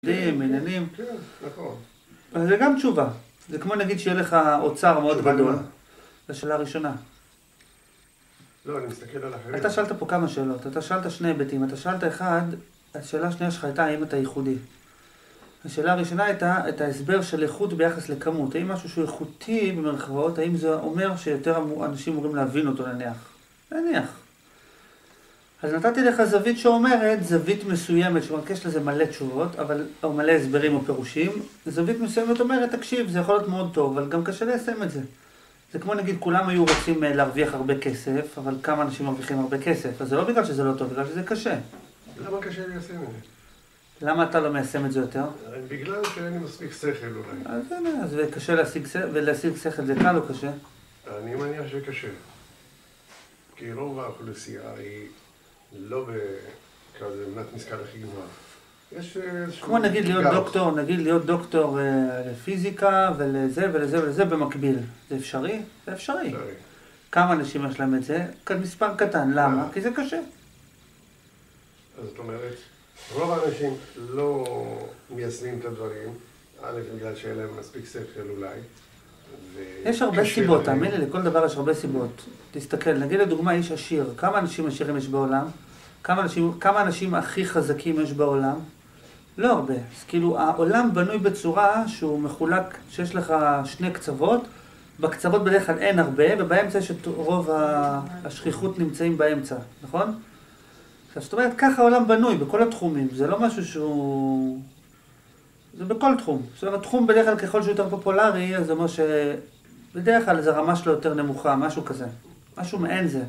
עניינים. כן, נכון. אבל זה גם תשובה. זה כמו נגיד שיהיה לך אוצר מאוד גדול. זו שאלה הראשונה. לא, אני מסתכל על אחרים. אתה שאלת פה כמה שאלות. אתה שאלת שני היבטים. אתה שאלת אחד, השאלה השנייה שלך הייתה האם אתה ייחודי. השאלה הראשונה הייתה את ההסבר של איכות ביחס לכמות. האם משהו שהוא איכותי במרכאות, האם זה אומר שיותר אנשים אמורים להבין אותו נניח? נניח. אז נתתי לך זווית שאומרת, זווית מסוימת, שמרכש לזה מלא תשובות, או מלא הסברים או פירושים. זווית מסוימת אומרת, תקשיב, זה יכול להיות מאוד טוב, אבל גם קשה ליישם את זה. זה כמו נגיד, כולם היו רוצים להרוויח הרבה כסף, אבל כמה אנשים מרוויחים הרבה כסף? אז זה לא בגלל שזה לא טוב, בגלל שזה קשה. למה קשה ליישם את זה? למה אתה לא מיישם את זה יותר? בגלל שאין לי מספיק שכל אולי. אז הנה, אז קשה להשיג שכל, זה קל או קשה? אני מניח שקשה. כי רוב האוכלוסייה היא לא בכזה מנת משכל הכי גבוהה. יש איזשהו... כמו נגיד להיות דוקטור לפיזיקה ולזה ולזה ולזה במקביל. זה אפשרי? זה אפשרי. כמה אנשים יש להם את זה? כאן מספר קטן. למה? כי זה קשה. אז זאת אומרת, רוב האנשים לא מיישמים את הדברים, א', בגלל שאין להם מספיק שכל אולי. יש הרבה סיבות, תאמין לי, לכל דבר יש הרבה סיבות. תסתכל, נגיד לדוגמה איש עשיר, כמה אנשים עשירים יש בעולם? כמה אנשים הכי חזקים יש בעולם? לא הרבה. אז כאילו העולם בנוי בצורה שהוא מחולק, שיש לך שני קצוות, בקצוות בדרך כלל אין הרבה, ובאמצע יש את רוב השכיחות נמצאים באמצע, נכון? זאת אומרת, ככה העולם בנוי בכל התחומים, זה לא משהו שהוא... זה בכל תחום. זאת אומרת, תחום בדרך כלל ככל שהוא יותר פופולרי, אז זה אומר שבדרך כלל זה רמה שלו יותר נמוכה, משהו כזה. משהו מעין זה.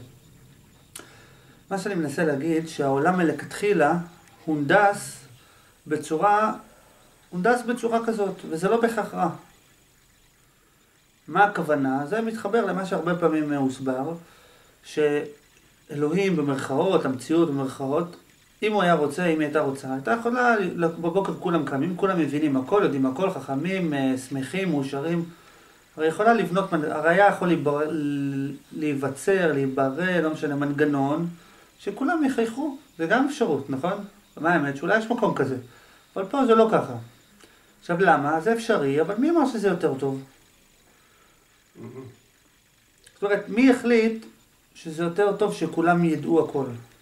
מה שאני מנסה להגיד, שהעולם מלכתחילה הונדס בצורה כזאת, וזה לא בהכרח רע. מה הכוונה? זה מתחבר למה שהרבה פעמים הוסבר, שאלוהים במרכאות, המציאות במרכאות, אם הוא היה רוצה, אם היא הייתה רוצה, הייתה יכולה, בבוקר כולם קמים, כולם מבינים הכל, יודעים הכל, חכמים, שמחים, מאושרים. הרי יכולה לבנות, הרי היה יכול להיווצר, להיברא, לא משנה, מנגנון, שכולם יחייכו. זה גם אפשרות, נכון? מה האמת? שאולי יש מקום כזה. אבל פה זה לא ככה. עכשיו למה? זה אפשרי, אבל מי אמר שזה יותר טוב? זאת אומרת, מי החליט שזה יותר טוב שכולם ידעו הכל?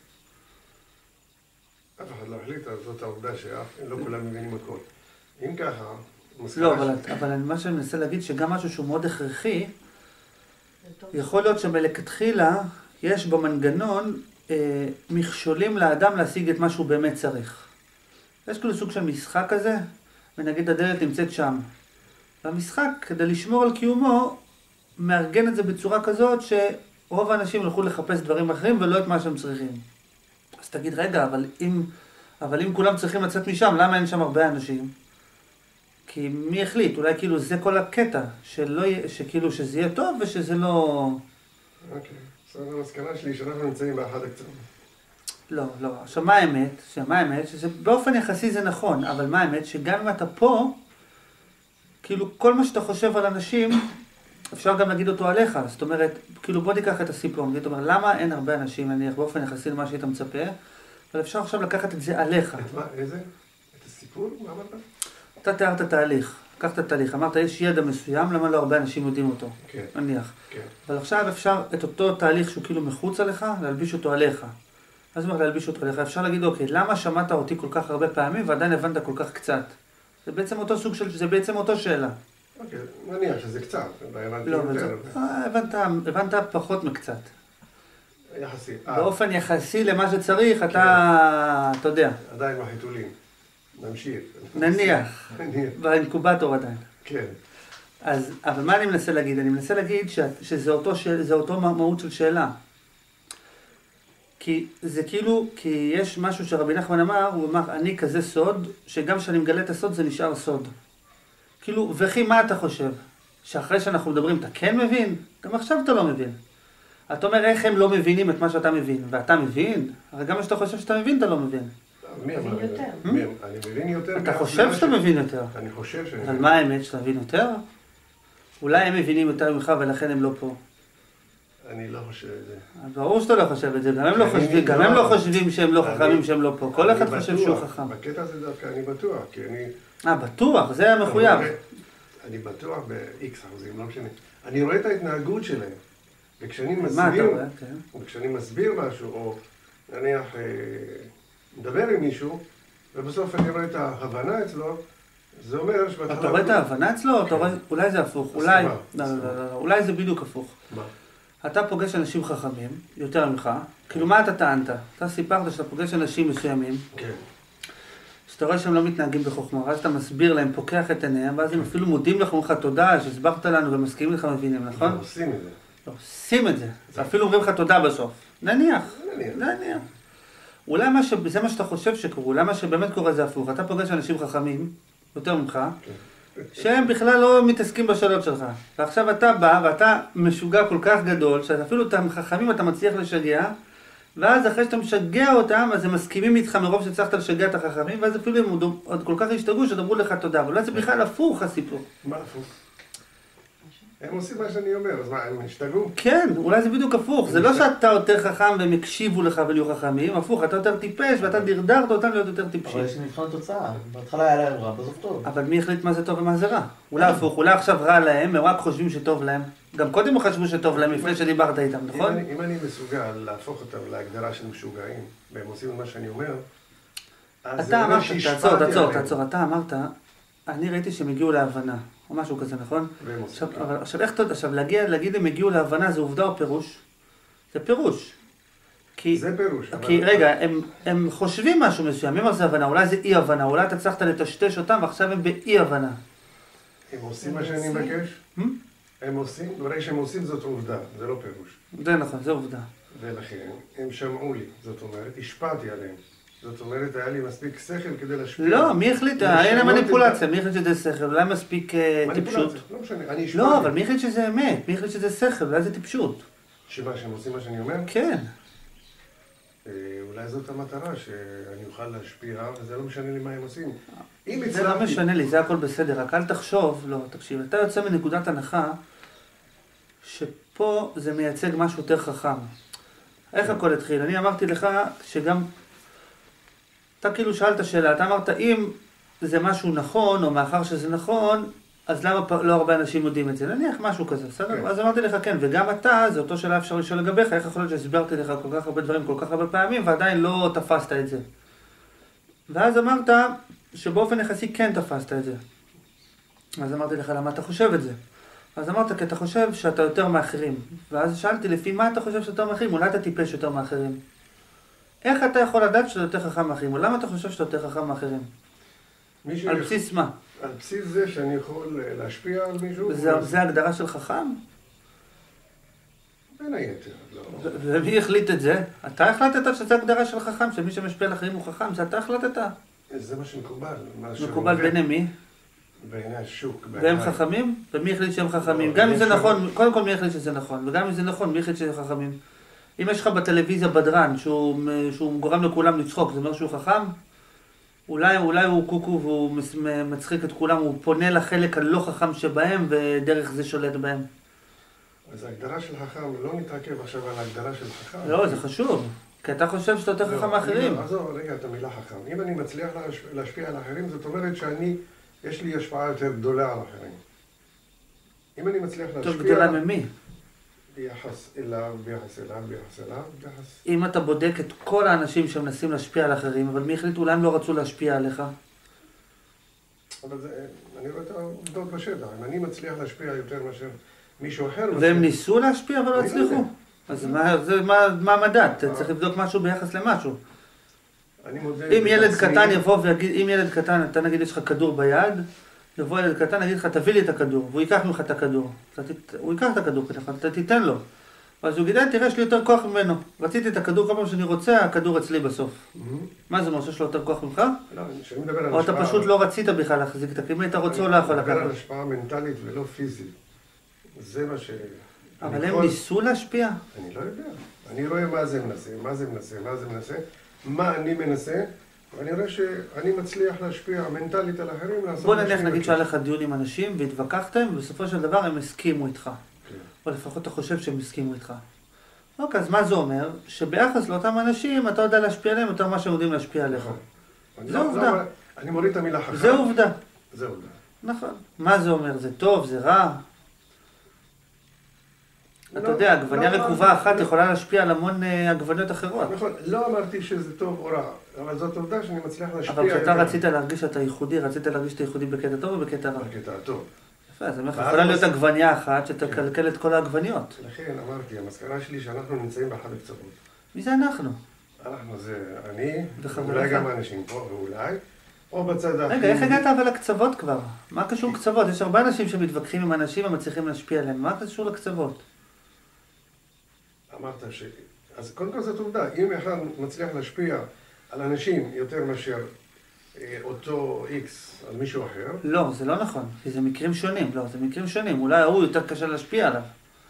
אף אחד לא החליט, אז זאת העובדה שלא כולם מבינים הכל. אם ככה... לא, אבל מה שאני מנסה להגיד שגם משהו שהוא מאוד הכרחי, יכול להיות שמלכתחילה יש במנגנון מכשולים לאדם להשיג את מה שהוא באמת צריך. יש כאילו סוג של משחק כזה, ונגיד הדלת נמצאת שם. והמשחק, כדי לשמור על קיומו, מארגן את זה בצורה כזאת שרוב האנשים הלכו לחפש דברים אחרים ולא את מה שהם צריכים. אז תגיד, רגע, אבל אם כולם צריכים לצאת משם, למה אין שם הרבה אנשים? כי מי החליט? אולי כאילו זה כל הקטע, שכאילו שזה יהיה טוב ושזה לא... אוקיי, זאת המסקנה שלי שאנחנו נמצאים באחד הקצוות. לא. עכשיו מה האמת? שזה באופן יחסי זה נכון, אבל מה האמת? שגם אם אתה פה, כאילו כל מה שאתה חושב על אנשים, אפשר גם להגיד אותו עליך. זאת אומרת, כאילו בוא ניקח את הסיפור, זאת אומרת, למה אין הרבה אנשים, נניח, באופן יחסי למה שהיית מצפה, אבל אפשר עכשיו לקחת את זה עליך. את מה? איזה? את הסיפור? מה אמרת? אתה תיארת תהליך, לקחת תהליך, אמרת יש ידע מסוים, למה לא הרבה אנשים יודעים אותו, כן. נניח. כן. אבל עכשיו אפשר את אותו תהליך שהוא כאילו מחוץ עליך, להלביש אותו עליך. מה זאת אומרת להלביש אותו עליך? אפשר להגיד, אוקיי, למה שמעת אותי כל כך הרבה פעמים ועדיין הבנת כל כך קצת? זה בעצם אותו סוג של, זה בעצם אותו שאלה. אוקיי, נניח שזה קצת, לא, הבנת פחות מקצת. יחסי. באופן יחסי למה שצריך, אתה יודע. עדיין בחיתולים. נמשיך. נניח. באינקובטור עדיין. כן. אז, אבל מה אני מנסה להגיד? אני מנסה להגיד שזה אותו מהות של שאלה. כי זה כאילו, כי יש משהו שרבי נחמן אמר, הוא אמר, אני כזה סוד, שגם כשאני מגלה את הסוד זה נשאר סוד. כאילו, וכי מה אתה חושב? שאחרי שאנחנו מדברים, אתה כן מבין? גם עכשיו אתה לא מבין. אתה אומר, איך הם לא מבינים את מה שאתה מבין? ואתה מבין? הרי גם כשאתה חושב שאתה מבין, אתה לא מבין. מי אמר? אני מבין יותר. אתה חושב שאתה מבין יותר. אני חושב שאני אבל מבין. מה האמת שאתה מבין יותר? אולי הם מבינים יותר ממך ולכן הם לא פה. אני לא חושב את זה. ברור שאתה לא חושב את זה, גם הם לא חושבים שהם לא חכמים, שהם לא פה. כל אחד חושב שהוא חכם. בקטע הזה דווקא אני בטוח, כי אני... בטוח, זה היה מחויב. אני בטוח ב-X אחוזים, לא משנה. אני רואה את ההתנהגות שלהם. וכשאני מסביר משהו, או נניח מדבר עם מישהו, ובסוף אני רואה את ההבנה אצלו, זה אומר שבהתחלה... אתה רואה את ההבנה אצלו? אולי זה הפוך, אולי זה בדיוק הפוך. מה? אתה פוגש אנשים חכמים, יותר ממך, כאילו מה אתה טענת? אתה סיפרת שאתה פוגש אנשים מסוימים, שאתה רואה שהם לא מתנהגים בחוכמה, ואז אתה מסביר להם, פוקח את עיניהם, ואז הם אפילו מודים לך, אומרים לך תודה, שהסברת לנו ומסכימים לך מבינים, נכון? לא עושים את זה. לא עושים את זה, אפילו אומרים לך תודה בסוף. נניח. אולי זה מה שאתה חושב שקורה, אולי מה שבאמת קורה זה הפוך. אתה פוגש אנשים חכמים, יותר ממך, שהם בכלל לא מתעסקים בשאלות שלך. ועכשיו אתה בא ואתה משוגע כל כך גדול, שאפילו את החכמים אתה מצליח לשגע, ואז אחרי שאתה משגע אותם, אז הם מסכימים איתך מרוב שצריכת לשגע את החכמים, ואז אפילו הם עוד כל כך השתגעו שדברו לך תודה. אבל אולי זה בכלל הפוך הסיפור. מה הפוך? הם עושים מה שאני אומר, אז מה, הם השתגעו? כן, אולי זה בדיוק הפוך. זה לא שאתה יותר חכם והם הקשיבו לך ולהיו חכמים, הפוך, אתה יותר טיפש ואתה דרדרת אותם להיות יותר טיפשים. אבל יש מבחן תוצאה, בהתחלה היה להם רע, בסוף טוב. אבל מי החליט מה זה טוב ומה זה רע? אולי הפוך, אולי עכשיו רע להם, הם רק חושבים שטוב להם. גם קודם הם חשבו שטוב להם לפני שדיברת איתם, נכון? אם אני מסוגל להפוך אותם להגדרה של משוגעים, והם עושים מה שאני אומר, אז זה אומר שהשפעתי עליהם. תעצור, אתה אמרת, אני ראיתי שהם הגיעו להבנה. או משהו כזה, נכון? עכשיו, להגיד הם הגיעו להבנה, זה עובדה או פירוש? זה פירוש. זה פירוש. כי רגע, הם חושבים משהו מסוים, מה זה הבנה? אולי זה אי הבנה, אולי אתה הצלחת לטשטש אותם, ועכשיו הם באי הבנה. הם עושים מה שאני מבקש? הם עושים, ברגע שהם עושים זאת עובדה, זה לא פירוש. זה נכון, זה עובדה. ולכן, הם שמעו לי, זאת אומרת, השפעתי עליהם. זאת אומרת, היה לי מספיק שכל כדי להשפיע. לא, מי החליט? אין להם מניפולציה, מי החליט שזה שכל? אולי מספיק טיפשות. לא משנה, אני השפעתי. לא, אבל מי החליט שזה אמת? מי החליט שזה שכל? אולי זה טיפשות. שמה, שהם עושים מה שאני אומר? כן. אולי זאת המטרה, שאני אוכל להשפיע, וזה לא משנה לי מה הם עושים. זה לא משנה לי, זה הכל בסדר, רק אל תחשוב, לא, תקשיב, אתה יוצא מנקודת הנחה, שפה זה מייצג משהו יותר חכם. איך הכל התחיל? אני אמרתי לך שגם... אתה כאילו שאלת שאלה, אתה אמרת, אם זה משהו נכון, או מאחר שזה נכון, אז למה לא הרבה אנשים יודעים את זה? נניח משהו כזה, בסדר? אז אמרתי לך כן, וגם אתה, זה אותו שאלה אפשר לשאול לגביך, איך יכול להיות שהסברתי לך כל כך הרבה דברים, כל כך הרבה פעמים, ועדיין לא תפסת את זה. ואז אמרת שבאופן יחסי כן תפסת את זה. אז אמרתי לך, למה אתה חושב את זה? אז אמרת, כי אתה חושב שאתה יותר מאחרים. ואז שאלתי, לפי מה אתה חושב שאתה יותר מאחרים? אולי אתה טיפש יותר מאחרים. איך אתה יכול לדעת שאתה יותר חכם מאחרים? או למה אתה חושב שאתה יותר חכם מאחרים? על בסיס מה? על בסיס זה שאני יכול להשפיע על מישהו? זה ההגדרה של חכם? בין היתר, לא. ומי החליט את זה? אתה החלטת שזה הגדרה של חכם, שמי שמשפיע על אחרים הוא חכם, זה אתה החלטת? זה מה שמקובל. מקובל בעיני מי? בעיני השוק. והם חכמים? ומי החליט שהם חכמים? גם אם זה נכון, קודם כל מי החליט שזה נכון, וגם אם זה נכון, מי החליט שהם חכמים? אם יש לך בטלוויזיה בדרן שהוא גורם לכולם לצחוק, זה אומר שהוא חכם? אולי הוא קוקו והוא מצחיק את כולם, הוא פונה לחלק הלא חכם שבהם ודרך זה שולט בהם. אז ההגדרה של חכם, לא נתעכב עכשיו על ההגדרה של חכם. לא, זה חשוב, כי אתה חושב שאתה יותר חכם מאחרים. עזוב, רגע, את המילה חכם. אם אני מצליח להשפיע על האחרים, זאת אומרת יש לי השפעה יותר גדולה על האחרים. אם אני מצליח להשפיע... יותר גדולה ממי? ביחס אליו, ביחס אליו, ביחס אליו, ביחס... אם אתה בודק את כל האנשים שמנסים להשפיע על אחרים, אבל מי החליט אולי הם לא רצו להשפיע עליך? אבל אני רואה את העובדות בשטח. אם אני מצליח להשפיע יותר מאשר מישהו אחר... והם ניסו להשפיע אבל לא הצליחו. אז מה המדד? אתה צריך לבדוק משהו ביחס למשהו. אם ילד קטן יבוא ויגיד, אם ילד קטן, אתה נגיד יש לך כדור ביד, יבוא ילד קטן, נגיד לך, תביא לי את הכדור, והוא ייקח ממך את הכדור. הוא ייקח את הכדור, אתה תיתן לו. ואז הוא גידל, תראה, יש לי יותר כוח ממנו. רציתי את הכדור כל פעם שאני רוצה, הכדור אצלי בסוף. מה זה אומר, שיש לו יותר כוח ממך? לא, שאני מדבר על השפעה... או אתה פשוט לא רצית בכלל להחזיק את הכדור, אם היית רוצה או לא יכול לקחת. אני מדבר על השפעה מנטלית ולא פיזית. זה מה ש... אבל הם ניסו להשפיע? אני לא יודע. אני רואה מה זה מנסה, מה אני מנסה, ואני רואה שאני מצליח להשפיע מנטלית על אחרים. בוא נגיד שהיה לך דיון עם אנשים והתווכחתם, ובסופו של דבר הם הסכימו איתך. או לפחות אתה חושב שהם הסכימו איתך. אוקיי, אז מה זה אומר? שביחס לאותם אנשים אתה יודע להשפיע עליהם יותר ממה שהם יודעים להשפיע עליך. זה עובדה. אני מוריד את המילה חכם. זה עובדה. זה עובדה. נכון. מה זה אומר? זה טוב? זה רע? אתה יודע, עגבניה רקובה אחת יכולה להשפיע על המון עגבניות אחרות. נכון, לא אמרתי שזה טוב או רע, אבל זאת עובדה שאני מצליח להשפיע. אבל כשאתה רצית להרגיש שאתה ייחודי, רצית להרגיש שאתה ייחודי בקטע טוב או בקטע רע? בקטע טוב. יפה, אז יכולה להיות עגבניה אחת שתקלקל את כל העגבניות. לכן אמרתי, המסקנה שלי שאנחנו נמצאים באחד הקצוות. מי זה אנחנו? אנחנו זה אני, ואולי גם האנשים פה, ואולי, או בצד האחר. רגע, איך הגעת אבל לקצוות כבר? מה קשור לקצוות? יש הרבה אנשים שמתווכחים עם אנשים ומצליחים להשפיע עליהם. מה קשור לקצוות? אמרת אז קודם כל זאת עובדה. אם אחד מצליח להשפיע על אנשים יותר מאשר אותו איקס על מישהו אחר... לא, זה לא נכון. כי זה מקרים שונים. לא, זה מקרים שונים. אולי הוא יותר קשה להשפיע עליו.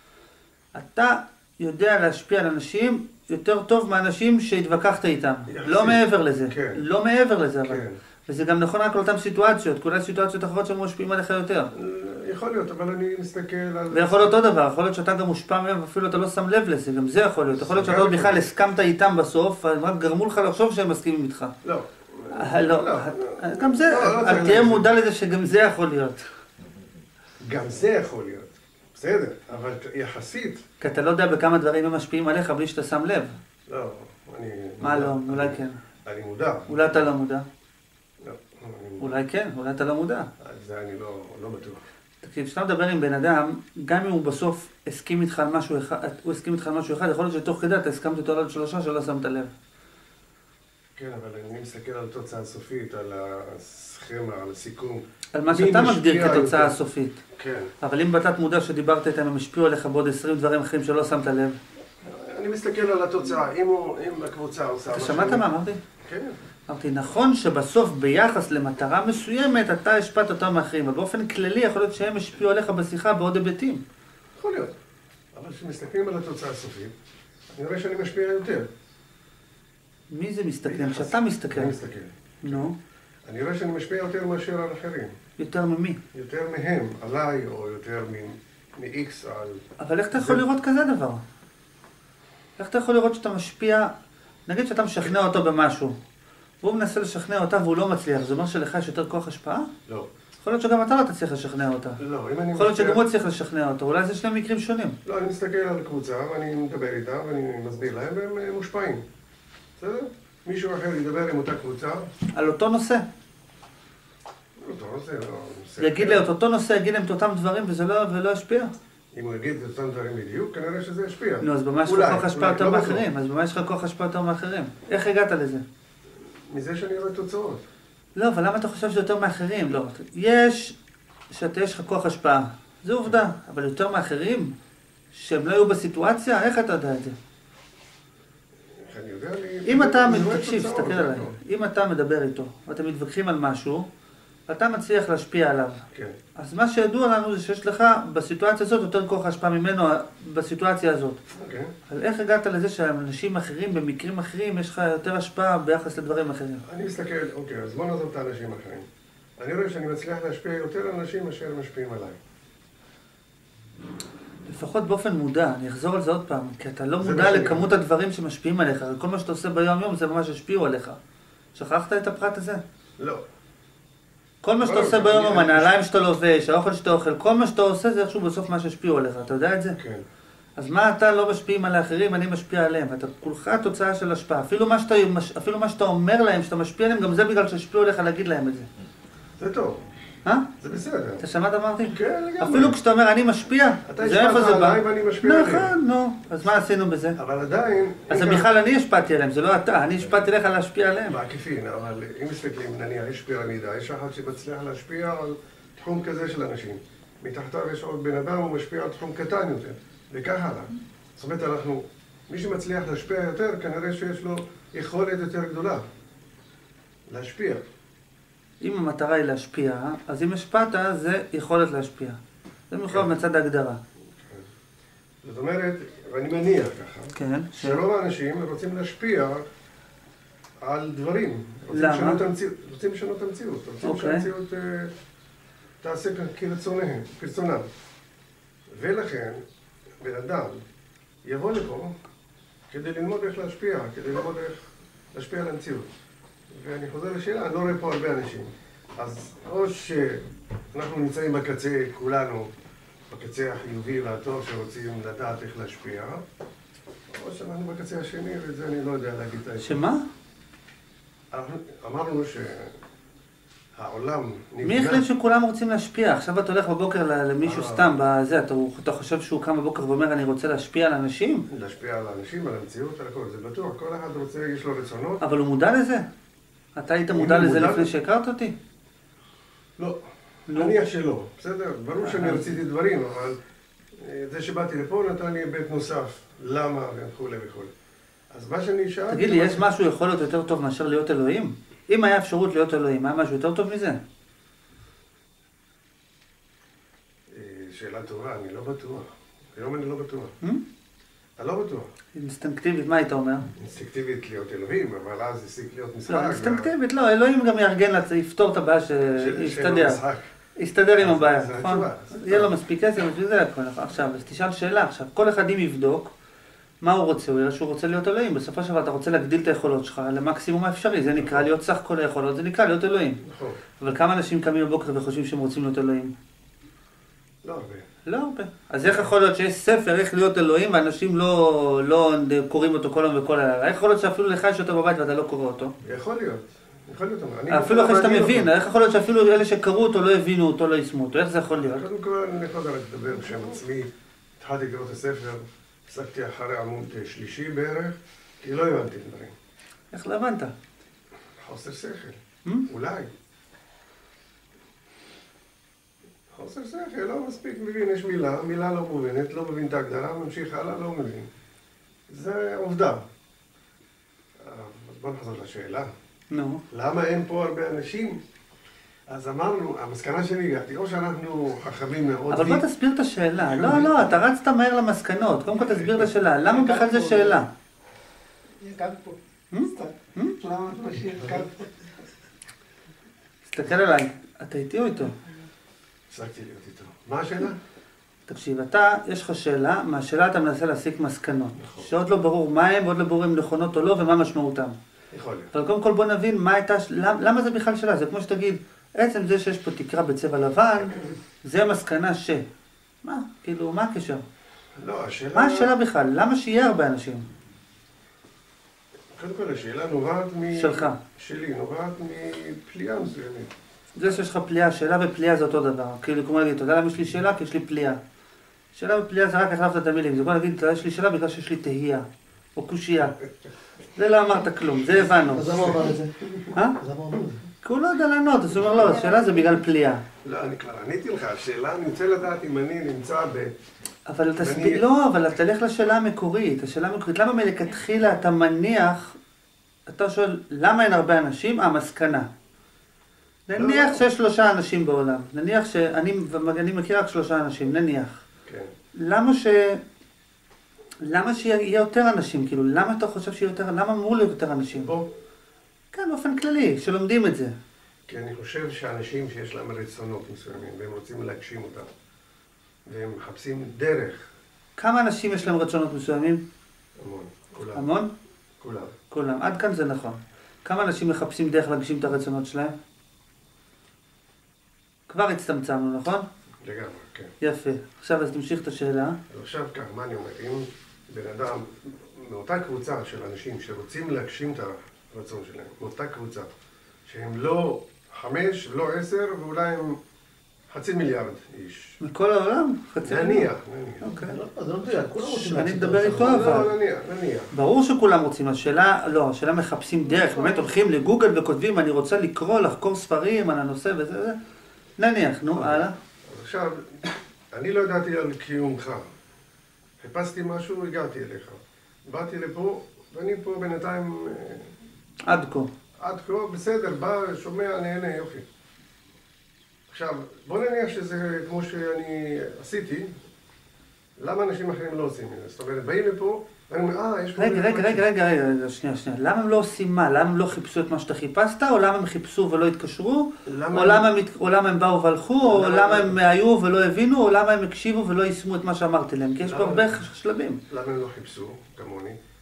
אתה יודע להשפיע על אנשים יותר טוב מאנשים שהתווכחת איתם. לא מעבר לזה. כן. לא מעבר לזה, אבל. כן. וזה גם נכון רק על אותן סיטואציות, כולל סיטואציות אחרות שמשפיעים עליך יותר. יכול להיות, אבל אני מסתכל על... ויכול להיות אותו דבר, יכול להיות שאתה גם מושפע מהם, ואפילו אתה לא שם לב לזה, גם זה יכול להיות. יכול להיות שאתה בכלל הסכמת איתם בסוף, הם רק גרמו לך לחשוב שהם מסכימים איתך. לא. לא, גם זה, תהיה מודע לזה שגם זה יכול להיות. גם זה יכול להיות, בסדר, אבל יחסית... כי אתה לא יודע בכמה דברים הם משפיעים עליך בלי שאתה שם לב. לא, אני... מה לא? אולי כן. אני מודע. אולי אתה לא מודע. לא. אולי כן, אולי אתה לא מודע. זה אני לא בטוח. תקשיב, כשאתה מדבר עם בן אדם, גם אם הוא בסוף הסכים איתך על משהו אחד, יכול להיות שתוך כדי אתה הסכמת איתו על עוד 3 שלא שמת לב. כן, אבל אני מסתכל על התוצאה הסופית, על הסכמה, על הסיכום. על מה שאתה מגדיר כתוצאה הסופית. כן. אבל אם בתת מודע שדיברת איתם, הם השפיעו עליך בעוד 20 דברים אחרים שלא שמת לב. אני מסתכל על התוצאה, אם הקבוצה עושה... אתה שמעת מה אמרתי? כן. אמרתי, נכון שבסוף ביחס למטרה מסוימת אתה השפעת אותם מאחרים, אבל באופן כללי יכול להיות שהם השפיעו עליך בשיחה בעוד היבטים. יכול להיות. אבל כשמסתכלים על התוצאה הסופית, אני רואה שאני משפיע יותר. מי זה מסתכל? כשאתה מסתכל. אני מסתכל. נו. אני רואה שאני משפיע יותר מאשר על אחרים. יותר ממי? יותר מהם, עליי, או יותר מ-X על... אבל איך אתה יכול לראות כזה דבר? איך אתה יכול לראות שאתה משפיע, נגיד שאתה משכנע אותו במשהו, והוא מנסה לשכנע אותה והוא לא מצליח, זה אומר שלך יש יותר כוח השפעה? לא. יכול להיות שגם אתה לא תצליח לשכנע אותה. לא, אם אני... יכול להיות שגם הוא צריך לשכנע אותו, אולי זה 2 מקרים שונים. לא, אני מסתכל על קבוצה, ואני מדבר איתה, ואני מסביר להם, והם מושפעים. בסדר? מישהו אחר ידבר עם אותה קבוצה. על אותו נושא. אותו נושא, לא... יגיד לי, אותו נושא, יגיד להם את אותם דברים ולא ישפיע. אם הוא יגיד את אותם דברים בדיוק, כנראה שזה ישפיע. נו, אז במה יש לך כוח השפעה יותר מאחרים? אז במה יש לך כוח השפעה יותר מאחרים? איך הגעת לזה? מזה שאני רואה תוצאות. לא, אבל למה אתה חושב שזה יותר מאחרים? לא. יש לך כוח השפעה. זה עובדה. אבל יותר מאחרים? שהם לא היו בסיטואציה? איך אתה יודע את זה? אני יודע, אם אתה, תקשיב, תסתכל עליי. אם אתה מדבר איתו, ואתם מתווכחים על משהו, ואתה מצליח להשפיע עליו. כן. אז מה שידוע לנו זה שיש לך בסיטואציה הזאת יותר כוח השפעה ממנו בסיטואציה הזאת. אוקיי. אז איך הגעת לזה שאנשים אחרים, במקרים אחרים, יש לך יותר השפעה ביחס לדברים אחרים? אני מסתכל, אוקיי, אז בוא נעזוב את האנשים אחרים. אני רואה שאני מצליח להשפיע יותר אנשים אשר משפיעים עליי. לפחות באופן מודע, אני אחזור על זה עוד פעם, כי אתה לא מודע לכמות הדברים שמשפיעים עליך, כל מה שאתה עושה ביום יום זה ממש השפיעו עליך. שכחת את הפרט הזה? לא. כל מה שאתה עושה ביום יום, הנעליים שאתה לובש, האוכל שאתה אוכל, כל מה שאתה עושה זה איכשהו בסוף מה שהשפיעו עליך, אתה יודע את זה? כן. אז מה אתה לא משפיעים על האחרים, אני משפיע עליהם, ואתה כולך תוצאה של השפעה. אפילו מה שאתה אומר להם, שאתה משפיע עליהם, גם זה בגלל שהשפיעו עליך להגיד להם את זה. זה טוב. זה בסדר. אתה שמעת אמרתי? כן, לגמרי. אפילו כשאתה אומר אני משפיע, זה איפה זה בא? ואני משפיע עליהם. נכון, נו. אז מה עשינו בזה? אבל עדיין... אז בכלל אני השפעתי עליהם, זה לא אתה, אני השפעתי לך להשפיע עליהם. בעקיפין, אבל אם מסתכלים, נניח, יש פירמידה, יש אחד שמצליח להשפיע על תחום כזה של אנשים. מתחתיו יש עוד בן אדם, הוא משפיע על תחום קטן יותר, וכך הלאה. זאת אומרת, מי שמצליח להשפיע יותר, כנראה שיש לו יכולת יותר גדולה. להשפיע. אם המטרה היא להשפיע, אז אם השפעת, זה יכולת להשפיע. זה מחויב מצד ההגדרה. זאת אומרת, ואני מניח ככה, שרוב האנשים רוצים להשפיע על דברים. למה? רוצים לשנות את המציאות. רוצים שהמציאות תעשה כרצונם. ולכן, בן אדם יבוא לפה כדי ללמוד איך להשפיע, כדי ללמוד איך להשפיע על המציאות. ואני חוזר לשאלה, אני לא רואה פה הרבה אנשים. אז או שאנחנו נמצאים בקצה, כולנו, בקצה החיובי והטוב שרוצים לדעת איך להשפיע, או שאנחנו בקצה השני, ואת זה אני לא יודע להגיד את האמת. שמה? אמרנו שהעולם נבנה... מי החליט שכולם רוצים להשפיע? עכשיו אתה הולך בבוקר למישהו סתם בזה, אתה חושב שהוא קם בבוקר ואומר אני רוצה להשפיע על אנשים? להשפיע על האנשים, על המציאות, על הכל, זה בטוח, כל אחד רוצה, יש לו רצונות. אבל הוא מודע לזה? אתה היית מודע לזה לפני שהכרת אותי? לא, נניח שלא, בסדר? ברור שאני רציתי דברים, אבל זה שבאתי לפה נתן לי היבט נוסף, למה וכו' וכו'. אז מה שאני שאלתי... תגיד לי, יש משהו יכול להיות יותר טוב מאשר להיות אלוהים? אם היה אפשרות להיות אלוהים, היה משהו יותר טוב מזה? שאלה טובה, אני לא בטוח. היום אני לא בטוח. אתה לא בטוח. אינסטינקטיבית, מה היית אומר? אינסטינקטיבית להיות אלוהים, אבל אז הפסיק להיות משחק. לא, אינסטינקטיבית, לא, אלוהים גם יארגן, יפתור את הבעיה שיסתדר. יסתדר עם הבעיה, נכון? יהיה לו מספיק כסף, בשביל זה הכל. עכשיו, אז תשאל שאלה עכשיו. כל אחד אם יבדוק מה הוא רוצה, הוא יראה שהוא רוצה להיות אלוהים. בסופו של דבר אתה רוצה להגדיל את היכולות שלך למקסימום האפשרי. זה נקרא להיות סך כל היכולות, זה נקרא להיות אלוהים. נכון. אבל כמה אנשים קמים בבוקר וחושבים שהם רוצים להיות אלוהים? לא הרבה. לא הרבה. אז איך יכול להיות שיש ספר איך להיות אלוהים ואנשים לא קוראים אותו כל יום וכל הלילה? איך יכול להיות שאפילו לך יש אותו בבית ואתה לא קורא אותו? יכול להיות. יכול להיות. אפילו אחרי שאתה מבין, איך יכול להיות שאפילו אלה שקראו אותו לא הבינו אותו, לא יישמו אותו? איך זה יכול להיות? קודם כל אני יכול לדבר בשם עצמי. התחלתי לקרוא את הספר, הפסקתי אחרי עמוד שלישי בערך, כי לא הבנתי דברים. איך לא הבנת? חוסר שכל. אולי. חוסר שכל, לא מספיק מבין, יש מילה לא מובנת, לא מבין את ההגדרה, ממשיך הלאה, לא מבין. זה עובדה. אז בוא נחזור לשאלה. נו. למה אין פה הרבה אנשים? אז אמרנו, המסקנה שאני הגעתי, או שאנחנו חכמים מאוד... אבל בוא תסביר את השאלה. לא, אתה רצת מהר למסקנות. קודם כל תסביר את השאלה. למה בכלל זו שאלה? כאן פה. למה אתה משאיר כאן פה? תסתכל עליי. אתה איתי או איתו? הפסקתי להיות איתו. מה השאלה? תקשיב, יש לך שאלה, מהשאלה אתה מנסה להסיק מסקנות. שעוד לא ברור מה הם, ועוד לא ברור אם נכונות או לא, ומה משמעותם. יכול להיות. אבל קודם כל בוא נבין למה זה בכלל שאלה. זה כמו שתגיד, עצם זה שיש פה תקרה בצבע לבן, זה מסקנה ש... מה? כאילו, מה הקשר? לא, השאלה... מה השאלה בכלל? למה שיהיה הרבה אנשים? קודם כל, השאלה נובעת שלך. שלי, נובעת מפליאה מסוימת. זה שיש לך פליאה, שאלה ופליאה זה אותו דבר. כאילו, כמו להגיד, אתה יודע למה יש לי שאלה? כי יש לי פליאה. שאלה ופליאה זה רק החלפת את המילים. זה כמו להגיד, יש לי שאלה בגלל שיש לי תהייה. או קושייה. זה לא אמרת כלום, זה הבנו. אז למה הוא אמר את זה? אז למה הוא אמר את זה? כי הוא לא יודע לענות, אז הוא אומר, לא, השאלה זה בגלל פליאה. לא, אני כבר עניתי לך, השאלה, אני רוצה לדעת אם אני נמצא ב... אבל תסביר, לא, אבל תלך לשאלה המקורית. השאלה המקורית, למה מלכתחילה אתה מניח, אתה שואל, למה אין הרבה אנשים? המסקנה. נניח שיש 3 אנשים בעולם. נניח שאני מכיר רק 3 אנשים, נניח. כן. למה שיהיה יותר אנשים? כאילו, למה אתה חושב שיהיה יותר, למה אמור להיות יותר אנשים? בוא. כן, באופן כללי, שלומדים את זה. כי אני חושב שאנשים שיש להם רצונות מסוימים, והם רוצים להגשים אותם, והם מחפשים דרך. כמה אנשים יש להם רצונות מסוימים? המון. כולם. המון? כולם. כולם. עד כאן זה נכון. כמה אנשים מחפשים דרך להגשים את הרצונות שלהם? כבר הצטמצמנו, נכון? לגמרי, כן. יפה. עכשיו אז תמשיך את השאלה. אז עכשיו כך, מה אני אומר? אם בן אדם, מאותה קבוצה של אנשים שרוצים להגשים את הרצון שלהם, מאותה קבוצה, שהם לא 5 ולא 10 ואולי הם 500 מיליארד איש. מכל העולם? נניח. אוקיי. זה לא מדויק, כולם רוצים אני מדבר איתו אבל. לא, נניח. ברור שכולם רוצים, השאלה מחפשים דרך, באמת הולכים לגוגל וכותבים, אני רוצה לקרוא, לחקור ספרים על הנושא וזה, נניח, נו, הלאה. אז עכשיו, אני לא ידעתי על קיומך. חיפשתי משהו, הגעתי אליך. באתי לפה, ואני פה בינתיים... עד כה. עד כה, בסדר, בא, שומע, נהנה, יופי. עכשיו, בוא נניח שזה כמו שאני עשיתי, למה אנשים אחרים לא עושים את זה? זאת אומרת, באים לפה, ואני אומר, יש פה... רגע, שנייה. למה הם לא עושים מה? למה הם לא חיפשו את מה שאתה חיפשת? או למה הם חיפשו ולא התקשרו? או למה הם באו והלכו? או למה הם היו ולא הבינו? או למה הם הקשיבו ולא יישמו את מה שאמרתי להם? כי יש פה הרבה שלבים. למה הם לא חיפשו, כמוני?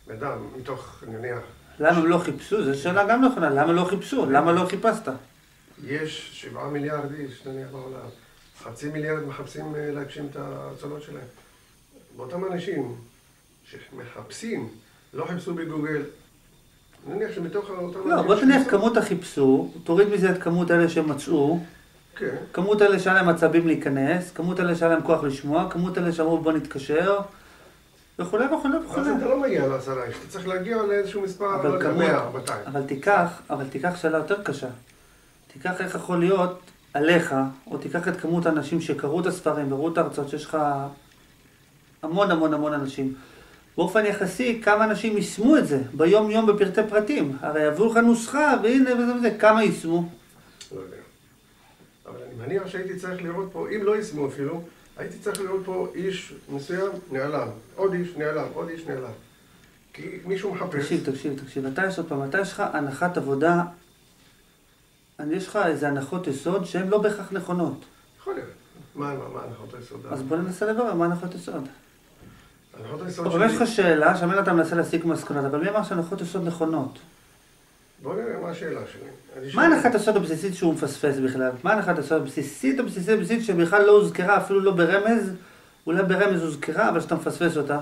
אדם, מתוך, נניח... למה הם לא חיפשו? זו שאלה גם נכונה. למה לא חיפשו? למה לא חיפשת? יש 7 מיליארד איש, נניח בעולם. 0.5 מיליארד מחפשים להגשים את הרצונות שלהם. באותם אנשים שמחפשים, לא חיפשו בגוגל, נניח שמתוך אותם... לא, בוא תניח כמות החיפשו, תוריד מזה את כמות אלה שמצאו, כן. כמות אלה שהיה להם עצבים להיכנס, כמות אלה שהיה להם כוח לשמוע, כמות אלה שאמרו בוא נתקשר, וכולי וכולי וכולי. אז אתה לא מגיע ל10 איש, אתה צריך להגיע לאיזשהו מספר, לא יודע, 100, 200. אבל תיקח שאלה יותר קשה. תיקח איך יכול להיות עליך, או תיקח את כמות האנשים שקראו את הספרים וראו את ההרצאות, שיש לך המון המון המון אנשים. באופן יחסי, כמה אנשים יישמו את זה ביום יום בפרטי פרטים. הרי יביאו לך נוסחה, והנה וזה וזה, כמה יישמו? לא יודע. אבל אני מניח שהייתי צריך לראות פה, אם לא יישמו אפילו, הייתי צריך לראות פה איש מסוים נעלם, עוד איש נעלם, עוד איש נעלם. כי מישהו מחפש... תקשיב, אתה יש עוד פעם, אתה יש לך הנחת עבודה, יש לך איזה הנחות יסוד שהן לא בהכרח נכונות. יכול להיות. מה הנחות היסוד? אז בוא ננסה לברר מה הנחות יסוד. הנחות היסוד אבל יש לך שאלה, שמין אתה מנסה להסיק מסקנות, אבל מי אמר שהנחות יסוד נכונות? בוא נראה מה השאלה שלי. מה הנחת היסוד הבסיסית שהוא מפספס בכלל? מה הנחת היסוד הבסיסית שבכלל לא הוזכרה, אפילו לא ברמז, אולי ברמז הוזכרה, אבל שאתה מפספס אותה?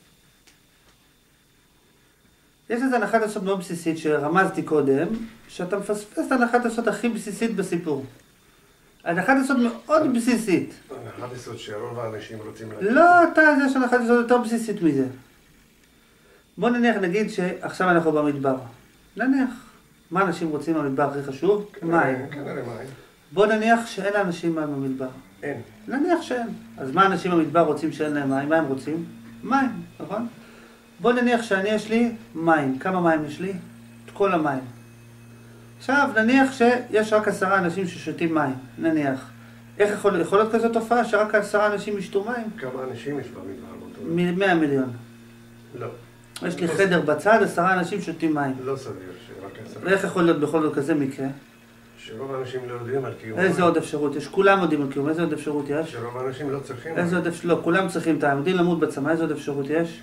יש איזו הנחת היסוד מאוד בסיסית שרמזתי קודם, שאתה מפספס את הנחת היסוד הכי בסיסית בסיפור. הנחת היסוד מאוד בסיסית. הנחת היסוד שרוב האנשים רוצים להגיד. לא, יש הנחת היסוד יותר בסיסית מזה. בוא נגיד שעכשיו אנחנו במדבר. נניח. מה אנשים רוצים במדבר הכי חשוב? מים. כנראה מים. בוא נניח שאין לאנשים מים במדבר. אין. נניח שאין. אז מה אנשים במדבר רוצים שאין להם מים? מה הם רוצים? מים, נכון? בוא נניח שאני יש לי מים. כמה מים יש לי? את כל המים. עכשיו נניח שיש רק 10 אנשים ששותים מים. נניח. איך יכול להיות כזו תופעה שרק 10 אנשים ישתו מים? כמה אנשים יש במדבר? 100 מיליון. לא. יש לי חדר בצד, 10 אנשים שותים מים. לא סביר שרק 10. ואיך יכול להיות בכל זאת כזה מקרה? שרוב האנשים לא יודעים על קיום. איזה עוד אפשרות יש? כולם יודעים על קיום, איזה עוד אפשרות יש? שרוב האנשים לא צריכים. איזה עוד אפשרות? לא, כולם צריכים את המים, יודעים למות בצמא, איזה עוד אפשרות יש?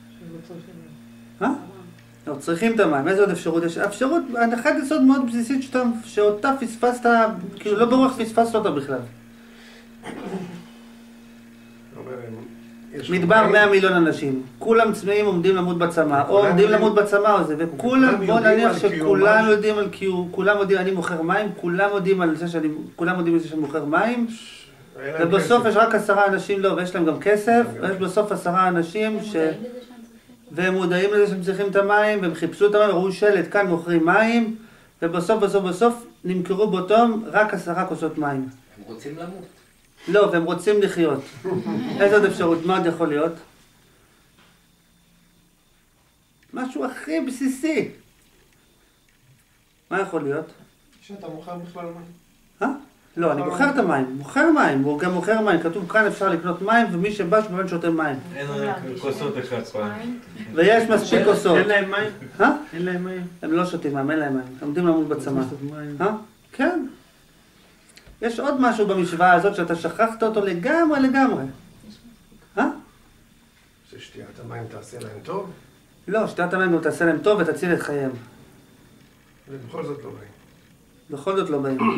לא, צריכים את המים, איזה עוד אפשרות יש? האפשרות, הנחת יסוד מאוד בסיסית שאותה פספסת, כאילו לא ברור איך פספסת אותה בכלל. מדבר 100 מיליון אנשים, כולם צמאים עומדים למות בצמא, או עומדים למות בצמא או זה, וכולם, בוא נניח שכולם יודעים על קיום, כולם יודעים, אני מוכר מים, כולם יודעים על זה שאני מוכר מים, ובסוף יש רק 10 אנשים לא, ויש להם גם כסף, ויש בסוף 10 אנשים והם מודעים לזה שהם צריכים את המים, והם חיפשו את המים, ראו שלט, כאן מוכרים מים, ובסוף נמכרו באותם רק 10 כוסות מים. הם רוצים למות. לא, והם רוצים לחיות. איזה עוד אפשרות? מה עוד יכול להיות? משהו הכי בסיסי. מה יכול להיות? שאתה מוכר בכלל מים. לא, אני מוכר את המים. מוכר מים, הוא גם מוכר מים. כתוב כאן אפשר לקנות מים, ומי שבא שבאמת שותה מים. אין כוסות אחד פעם. ויש מספיק כוסות. אין להם מים? אין להם מים? הם לא שותים מים, אין להם מים. הם עומדים למות בצמא. כן. יש עוד משהו במשוואה הזאת שאתה שכחת אותו לגמרי. ששתיית המים תעשה להם טוב? לא, שתיית המים גם תעשה להם טוב ותציל את חייהם. ובכל זאת לא באים. בכל זאת לא באים.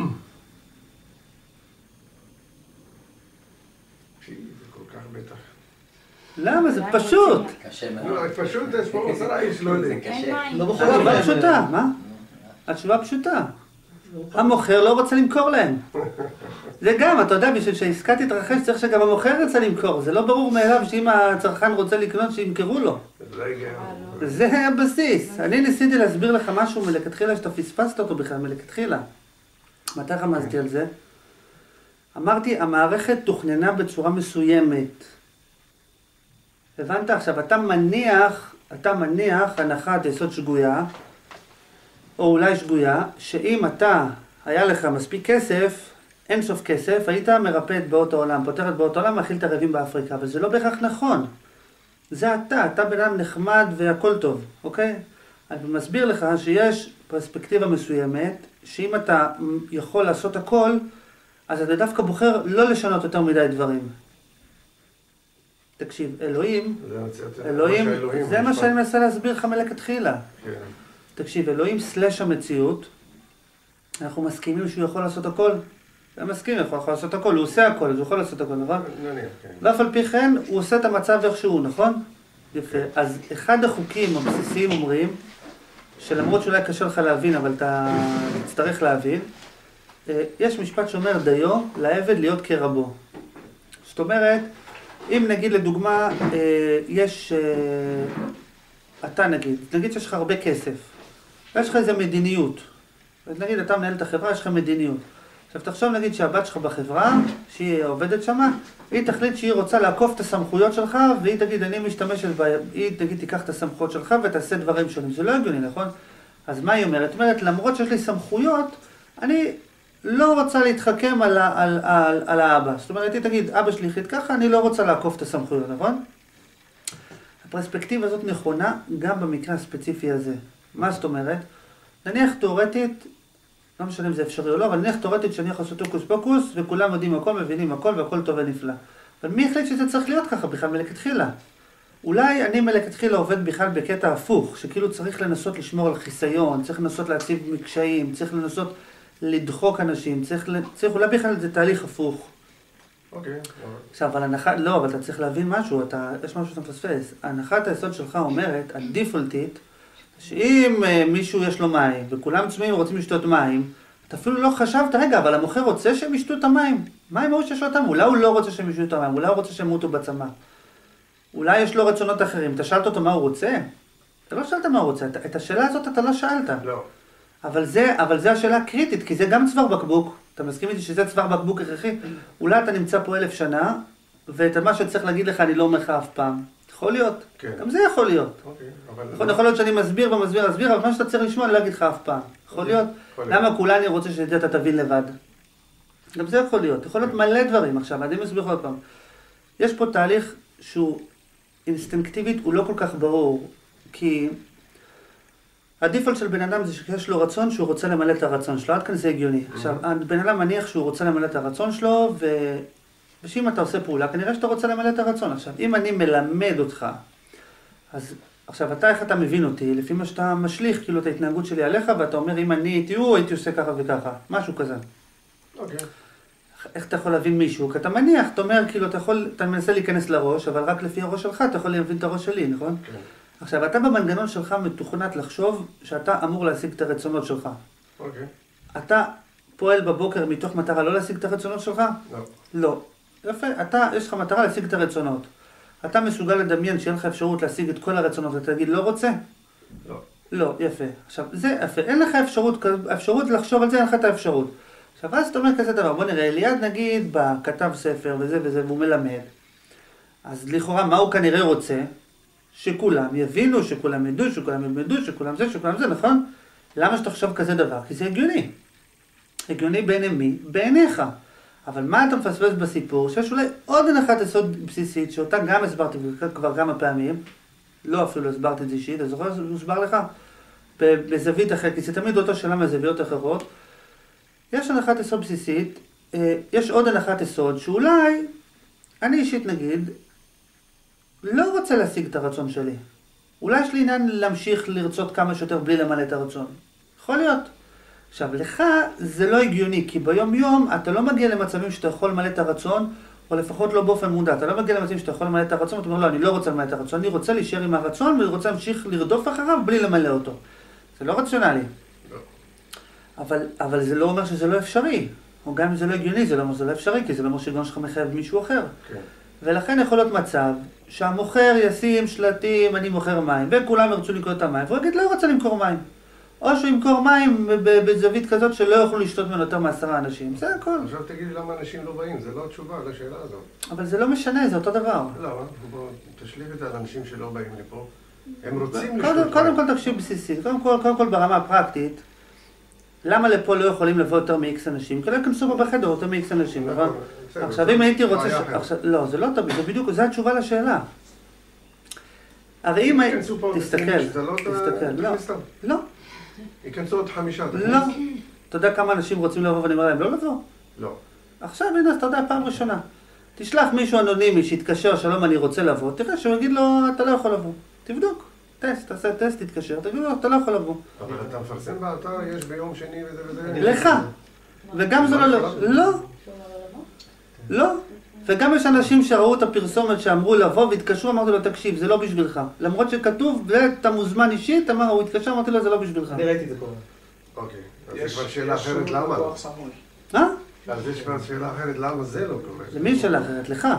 זה כל כך בטח. למה? זה פשוט. קשה מאוד. לא, פשוט יש פה 10 איש, לא יודעים. התשובה פשוטה, מה? התשובה פשוטה. המוכר לא רוצה למכור להם. זה גם, אתה יודע, בשביל שהעסקה תתרחש צריך שגם המוכר רוצה למכור. זה לא ברור מאליו שאם הצרכן רוצה לקנות שימכרו לו. זה הבסיס. אני ניסיתי להסביר לך משהו מלכתחילה שאתה פספסת אותו בכלל, מלכתחילה. מתי רמזתי על זה? אמרתי, המערכת תוכננה בצורה מסוימת. הבנת? עכשיו, אתה מניח הנחת יסוד שגויה, או אולי שגויה, שאם היה לך מספיק כסף, אין סוף כסף, היית מרפא את באות העולם, פותר את באות העולם, מאכיל את הרעבים באפריקה, אבל זה לא בהכרח נכון. זה אתה בן אדם נחמד והכל טוב, אוקיי? אני מסביר לך שיש פרספקטיבה מסוימת, שאם אתה יכול לעשות הכל, אז אתה דווקא בוחר לא לשנות יותר מדי דברים. תקשיב, אלוהים, אלוהים, זה מה שאני מנסה להסביר לך מלכתחילה. כן. תקשיב, אלוהים סלש המציאות, אנחנו מסכימים שהוא יכול לעשות הכל. הם מסכימים, הוא יכול לעשות הכל, הוא עושה הכל, אז הוא יכול לעשות הכל, נכון? נניח, כן. ואף על פי כן, הוא עושה את המצב איכשהו, נכון? יפה. אז אחד החוקים הבסיסיים אומרים, שלמרות שאולי קשה לך להבין, אבל אתה תצטרך להבין, יש משפט שאומר דיו לעבד להיות כרבו. זאת אומרת, אם נגיד לדוגמה, אתה נגיד שיש לך הרבה כסף, ויש לך איזו מדיניות. אז נגיד, אתה מנהל את החברה, יש לך מדיניות. עכשיו תחשוב נגיד שהבת שלך בחברה, שהיא עובדת שמה, היא תחליט שהיא רוצה לעקוף את הסמכויות שלך, והיא תגיד, אני משתמשת בה, היא תגיד, תיקח את הסמכויות שלך ותעשה דברים שונים. זה לא הגיוני, נכון? אז מה היא אומרת? היא אומרת, למרות שיש לי סמכויות, אני לא רוצה להתחכם על האבא. זאת אומרת, היא תגיד, אבא שלי החליט ככה, אני לא רוצה לעקוף את הסמכויות, נכון? הפרספקטיבה הזאת נכונה גם במקרה הספציפי הזה. מה זאת אומרת? נניח תיאורטית, לא משנה אם זה אפשרי או לא, אבל נניח תיאורטית שאני יכול לעשות הוקוס פוקוס, וכולם יודעים הכל, מבינים הכל, והכל טוב ונפלא. אבל מי החליט שזה צריך להיות ככה בכלל מלכתחילה? אולי אני מלכתחילה עובד בכלל בקטע הפוך, שכאילו צריך לנסות לשמור על חיסיון, צריך לנסות להציב מקשיים, צריך לנסות לדחוק אנשים, צריך אולי בכלל זה תהליך הפוך. אוקיי. עכשיו, אבל אתה צריך להבין משהו, יש משהו שאתה מפספס. הנחת היסוד שלך אומרת, הדיפולטית, שאם מישהו יש לו מים, וכולם צמאים ורוצים לשתות מים, אתה אפילו לא חשבת, רגע, אבל המוכר רוצה שהם ישתו את המים. מה אם הוא שיש לו אותם? אולי הוא לא רוצה שהם ישתו את המים, אולי הוא רוצה שהם מותו בצמא. אולי יש לו רצונות אחרים. אתה שאלת אותו מה הוא רוצה? אתה לא שאלת מה הוא רוצה. את השאלה הזאת אתה לא שאלת. לא. אבל זה השאלה הקריטית, כי זה גם צוואר בקבוק. אתה מסכים איתי שזה צוואר בקבוק הכרחי? אולי אתה נמצא פה 1000 שנה, ואת מה שצריך להגיד לך אני לא אומר לך אף פעם. יכול להיות. כן. גם זה יכול להיות. אוקיי, יכול להיות שאני מסביר, אבל מה שאתה צריך לשמוע אני לא אגיד לך אף פעם. יכול להיות. למה כולני רוצה שאת זה אתה תבין לבד? גם זה יכול להיות. יכול להיות מלא דברים עכשיו. אני מסביר עוד פעם. יש פה תהליך שהוא אינסטינקטיבית, הוא לא כל כך ברור. כי הדיפולט של בן אדם זה שיש לו רצון שהוא רוצה למלא את הרצון שלו. עד כאן זה הגיוני. עכשיו, בן אדם מניח שהוא רוצה למלא את הרצון שלו, ושאם אתה עושה פעולה, כנראה שאתה רוצה למלא את הרצון. עכשיו, אם אני מלמד אותך, אז עכשיו, איך אתה מבין אותי? לפי מה שאתה משליך, כאילו, את ההתנהגות שלי עליך, ואתה אומר, אם אני הייתי הוא, הייתי עושה ככה וככה. משהו כזה. אוקיי. איך אתה יכול להבין מישהו? כי אתה מניח, אתה אומר, כאילו, אתה מנסה להיכנס לראש, אבל רק לפי הראש שלך אתה יכול להבין את הראש שלי, נכון? כן. עכשיו, אתה במנגנון שלך מתוכנת לחשוב שאתה אמור להשיג את הרצונות שלך. אוקיי. אתה פועל בבוקר מתוך מטרה לא להשיג את הרצונות שלך? לא. לא. יפה, יש לך מטרה להשיג את הרצונות. אתה מסוגל לדמיין שאין לך אפשרות להשיג את כל הרצונות, ואתה תגיד, לא רוצה? לא. לא, יפה. עכשיו, זה יפה. אין לך אפשרות לחשוב על זה, אין לך את האפשרות. עכשיו, אז אתה אומר כזה דבר, בוא נראה, ליד נגיד בכתב ספר וזה וזה, והוא מלמד. אז לכאורה, מה הוא כנראה רוצה? שכולם יבינו, שכולם ידעו, שכולם ילמדו, שכולם זה, נכון? למה שאתה חושב כזה דבר? כי זה הגיוני. הגיוני בעיני מי? בעיניך. אבל מה אתה מפספס בסיפור? שיש אולי עוד הנחת יסוד בסיסית, שאותה גם הסברתי כבר כמה פעמים, לא אפילו הסברתי את זה אישית, אז זוכר שהוסבר לך בזווית אחרת, כי זה תמיד אותו שאלה מהזוויות אחרות. יש הנחת יסוד בסיסית, יש עוד הנחת יסוד, שאולי, אני אישית נגיד, לא רוצה להשיג את הרצון שלי. אולי יש לי עניין להמשיך לרצות כמה שיותר בלי למלא את הרצון. יכול להיות. עכשיו, לך זה לא הגיוני, כי ביום יום אתה לא מגיע למצבים שאתה יכול למלא את הרצון, או לפחות לא באופן מודע. אתה לא מגיע למצבים שאתה יכול למלא את הרצון, אתה אומר, לא, אני לא רוצה למלא את הרצון, אני רוצה להישאר עם הרצון, ואני רוצה להמשיך לרדוף אחריו בלי למלא אותו. זה לא רציונלי. לא. אבל זה לא אומר שזה לא אפשרי. או גם אם זה לא הגיוני, זה לא אומר שזה לא אפשרי, כי זה לא אומר שגם שלך מחייב מישהו אחר. כן. ולכן יכול להיות מצב שהמוכר ישים שלטים, אני מוכר מים, וכולם ירצו לקרוא את המים, והוא יגיד, לא רוצה למכור מים. או שהוא ימכור מים בזווית כזאת שלא יוכלו לשתות ממנו יותר מ10 אנשים, זה הכל. עכשיו תגידי למה אנשים לא באים, זה לא התשובה לשאלה הזאת. אבל זה לא משנה, זה אותו דבר. לא, בוא תשליך את זה על אנשים שלא באים לפה. הם רוצים לשתות מים. קודם כל תקשיב בסיסית, קודם כל ברמה הפרקטית, למה לפה לא יכולים לבוא יותר מ-X אנשים? כי לא יכנסו פה בחדר יותר מ-X אנשים, נכון? עכשיו אם הייתי רוצה... לא, זה לא תמיד, זה בדיוק, זה התשובה לשאלה. הרי אם... תסתכל, לא. ייכנסו עוד 5. לא. אתה יודע כמה אנשים רוצים לבוא ואני אומר להם לא לבוא? לא. עכשיו, הנה, אתה יודע, פעם ראשונה. תשלח מישהו אנונימי שיתקשר, שלום אני רוצה לבוא, תראה שהוא יגיד לו, אתה לא יכול לבוא. תבדוק, טסט, תעשה טסט, תתקשר, תגיד לו, אתה לא יכול לבוא. אבל אתה מפרסם באתר, יש ביום שני וזה וזה. לך. וגם זה לא. לא. וגם יש אנשים שראו את הפרסומת שאמרו לבוא והתקשרו, אמרתי לו, תקשיב, זה לא בשבילך. למרות שכתוב, ואתה מוזמן אישית, הוא התקשר, אמרתי לו, זה לא בשבילך. אני ראיתי את זה קורה. אוקיי, אז זה כבר שאלה אחרת, למה? אז יש כבר שאלה אחרת, למה זה לא קורה? זה מי שאלה אחרת? לך.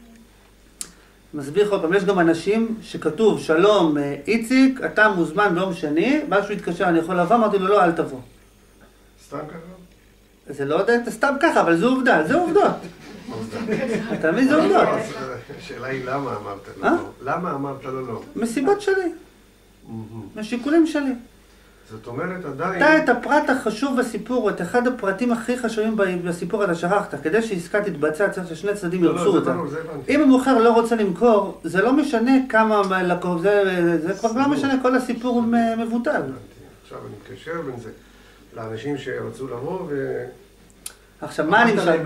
מסביר עוד פעם, יש גם אנשים שכתוב, שלום, איציק, אתה מוזמן ביום שני, ואז שהוא התקשר, אני יכול לבוא, אמרתי לו, לא, אל תבוא. סתם ככה? זה לא יודע, סתם ככה, אבל זו עובדה, זה עובדות. אתה מבין, זה עובדות. השאלה היא למה אמרת לו לא? למה אמרת לו לא? מסיבות שלי. מהשיקולים שלי. זאת אומרת, עדיין... אתה את הפרט החשוב בסיפור, את אחד הפרטים הכי חשובים בסיפור, אתה שכחת. כדי שעסקה תתבצע, צריך ששני צדדים ירצו אותה. אם המוכר לא רוצה למכור, זה לא משנה כמה לקוח, זה כבר לא משנה, כל הסיפור מבוטל. עכשיו אני מתקשר בין זה לאנשים שרצו לבוא ו... עכשיו, מה אני משנה?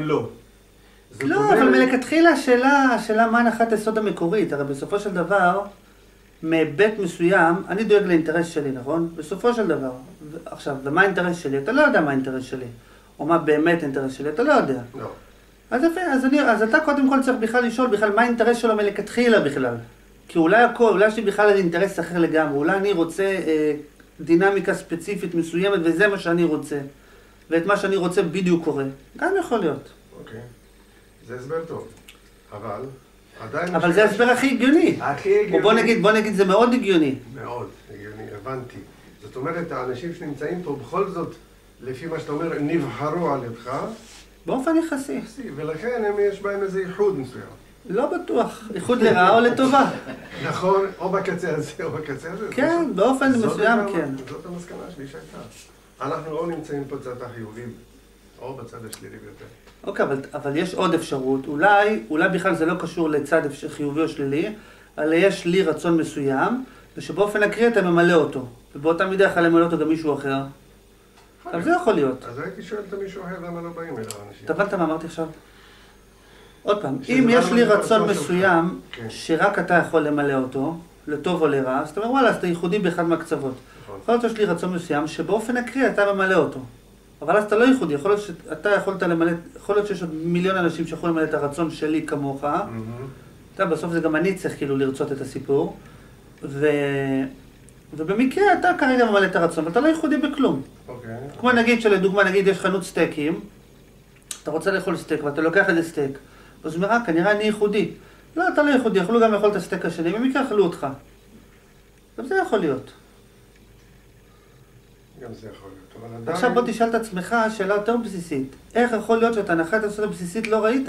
לא, אבל מלכתחילה השאלה מה הנחת היסוד המקורית. הרי בסופו של דבר, מהיבט מסוים, אני דואג לאינטרס שלי, נכון? בסופו של דבר. עכשיו, ומה האינטרס שלי? אתה לא יודע מה האינטרס שלי. או מה באמת האינטרס שלי, אתה לא יודע. לא. אז יפה, אז אתה קודם כל צריך בכלל לשאול מה האינטרס שלו מלכתחילה בכלל. כי אולי יש לי בכלל אינטרס אחר לגמרי. אולי אני רוצה דינמיקה ספציפית מסוימת, וזה מה שאני רוצה. ואת מה שאני רוצה בדיוק קורה. גם יכול להיות. אוקיי. זה הסבר טוב. אבל... אבל זה ההסבר הכי הגיוני. הכי הגיוני. בוא נגיד, זה מאוד הגיוני. מאוד הגיוני, הבנתי. זאת אומרת, האנשים שנמצאים פה בכל זאת, לפי מה שאתה אומר, נבחרו על ידך. באופן יחסי. ולכן יש בהם איזה ייחוד מסוים. לא בטוח. ייחוד לרעה או לטובה. נכון, או בקצה הזה או בקצה הזה. כן, באופן מסוים כן. זאת המסקנה שלי שהייתה. אנחנו לא נמצאים פה בצד החיובי, או בצד השלילי ביותר. אוקיי, אבל יש עוד אפשרות. אולי בכלל זה לא קשור לצד חיובי או שלילי, אלא יש לי רצון מסוים, ושבאופן אקראי אתה ממלא אותו. ובאותה מידה יכול למלא אותו גם מישהו אחר. אבל זה יכול להיות. אז הייתי שואל את מישהו אחר למה לא באים אליו אנשים. אתה הבנת מה אמרתי עכשיו? עוד פעם, אם יש לי רצון מסוים שרק אתה יכול למלא אותו, לטוב או לרע, אז אתה אומר, וואלה, אז אתה ייחודי באחד מהקצוות. יכול להיות שיש לי רצון מסוים שבאופן אקראי אתה ממלא אותו. אבל אז אתה לא ייחודי, יכול להיות שאתה יכולת למלא, יכול להיות שיש עוד מיליון אנשים שיכולים למלא את הרצון שלי כמוך. אתה בסוף זה גם אני צריך כאילו לרצות את הסיפור. ובמקרה אתה כרגע ממלא את הרצון, אבל אתה לא ייחודי בכלום. כמו נגיד שלדוגמה, נגיד יש חנות סטייקים, אתה רוצה לאכול סטייק ואתה לוקח איזה סטייק, אז אומר, כנראה אני ייחודי. לא, אתה לא ייחודי, יכולו גם לאכול את הסטייק השני, במקרה אכלו אותך. גם זה יכול להיות. גם זה יכול להיות. עכשיו בוא תשאל את עצמך שאלה יותר בסיסית. איך יכול להיות שאת הנחת היסוד הבסיסית לא ראית?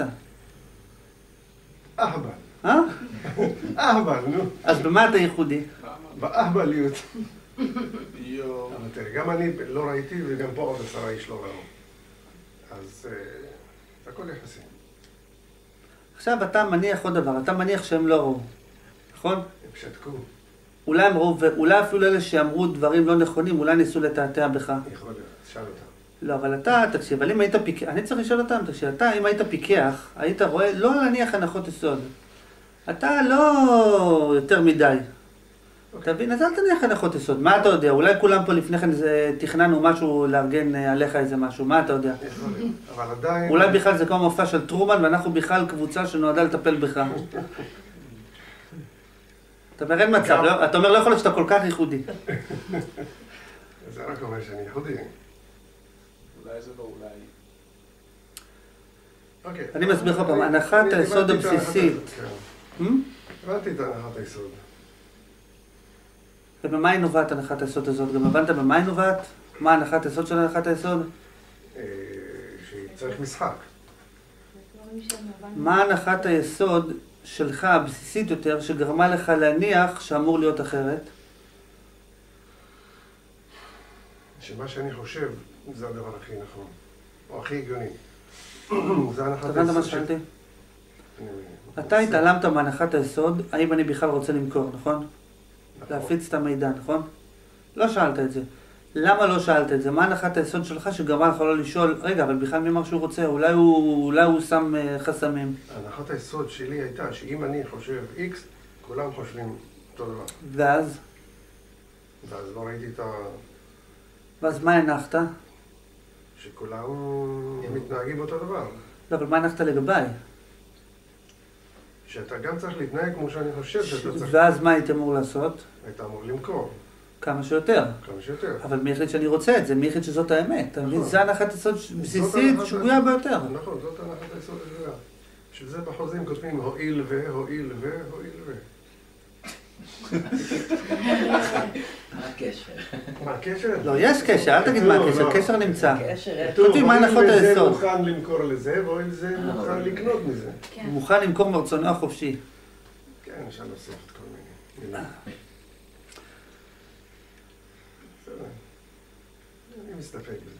אהבל. אהבל, נו. אז במה אתה ייחודי? באהבליות. אבל תראה, גם אני לא ראיתי וגם פה עוד 10 איש לא ראו. אז זה הכל יחסי. עכשיו אתה מניח עוד דבר, אתה מניח שהם לא ראו, נכון? הם שתקו. אולי הם ראו, ואולי אפילו אלה שאמרו דברים לא נכונים, אולי ניסו לתעתע בך. יכול להיות, שאל אותם. לא, אבל אתה, תקשיב, אבל אם היית פיקח, אני צריך לשאול אותם, תקשיב, אתה, אם היית פיקח, היית רואה, לא להניח הנחות יסוד. אתה לא יותר מדי. תבין, אז אל תניח הנחות יסוד. מה אתה יודע? אולי כולם פה לפני כן תכננו משהו, לארגן עליך איזה משהו. מה אתה יודע? יכול להיות, אבל עדיין... אולי בכלל זה כמו מופע של טרומן, ואנחנו בכלל קבוצה שנועדה לטפל בך. אתה אומר, אין מצב, אתה אומר, לא יכול להיות שאתה כל כך ייחודי. זה רק אומר שאני ייחודי. אולי זה לא, אולי... אני מסביר לך פעם, הנחת היסוד הבסיסית. הבנתי את הנחת היסוד. ובמה היא נובעת הנחת היסוד הזאת? גם הבנת במה היא נובעת? מה הנחת היסוד של הנחת היסוד? שצריך משחק. מה הנחת היסוד שלך, הבסיסית יותר, שגרמה לך להניח שאמור להיות אחרת? שמה שאני חושב זה הדבר הכי נכון, או הכי הגיוני. זה הנחת היסוד. אתה הבנת מה שאלתי? אתה התעלמת מהנחת היסוד, האם אני בכלל רוצה למכור, נכון? להפיץ את המידע, נכון? לא שאלת את זה. למה לא שאלת את זה? מה הנחת היסוד שלך שגרמה לך לא לשאול, רגע, אבל בכלל מי אמר שהוא רוצה? אולי הוא שם חסמים. הנחת היסוד שלי הייתה שאם אני חושב X, כולם חושבים אותו דבר. ואז? ואז לא ראיתי את ה... ואז מה הנחת? שכולם מתנהגים באותו דבר. לא, אבל מה הנחת לגביי? שאתה גם צריך להתנהג כמו שאני חושב שאתה צריך... ואז מה היית אמור לעשות? היית אמור למכור. כמה שיותר. כמה שיותר. אבל מי החליט שאני רוצה את זה? מי החליט שזאת האמת? אתה מבין? זה הנחת יסוד בסיסית שגויה ביותר. נכון, זאת הנחת היסוד השגויה. בשביל זה בחוזים כותבים הועיל ו, הועיל ו, הועיל ו. מה הקשר? מה הקשר? לא, יש קשר, אל תגיד מה הקשר, קשר נמצא. כתוב, מה הנחות היסוד? הועיל וזה מוכן למכור לזה, והועיל זה מוכן לקנות מזה. הוא מוכן למכור מרצונו החופשי. כן, אפשר להוסיף את כל מיני מילים. אני מסתפק בזה.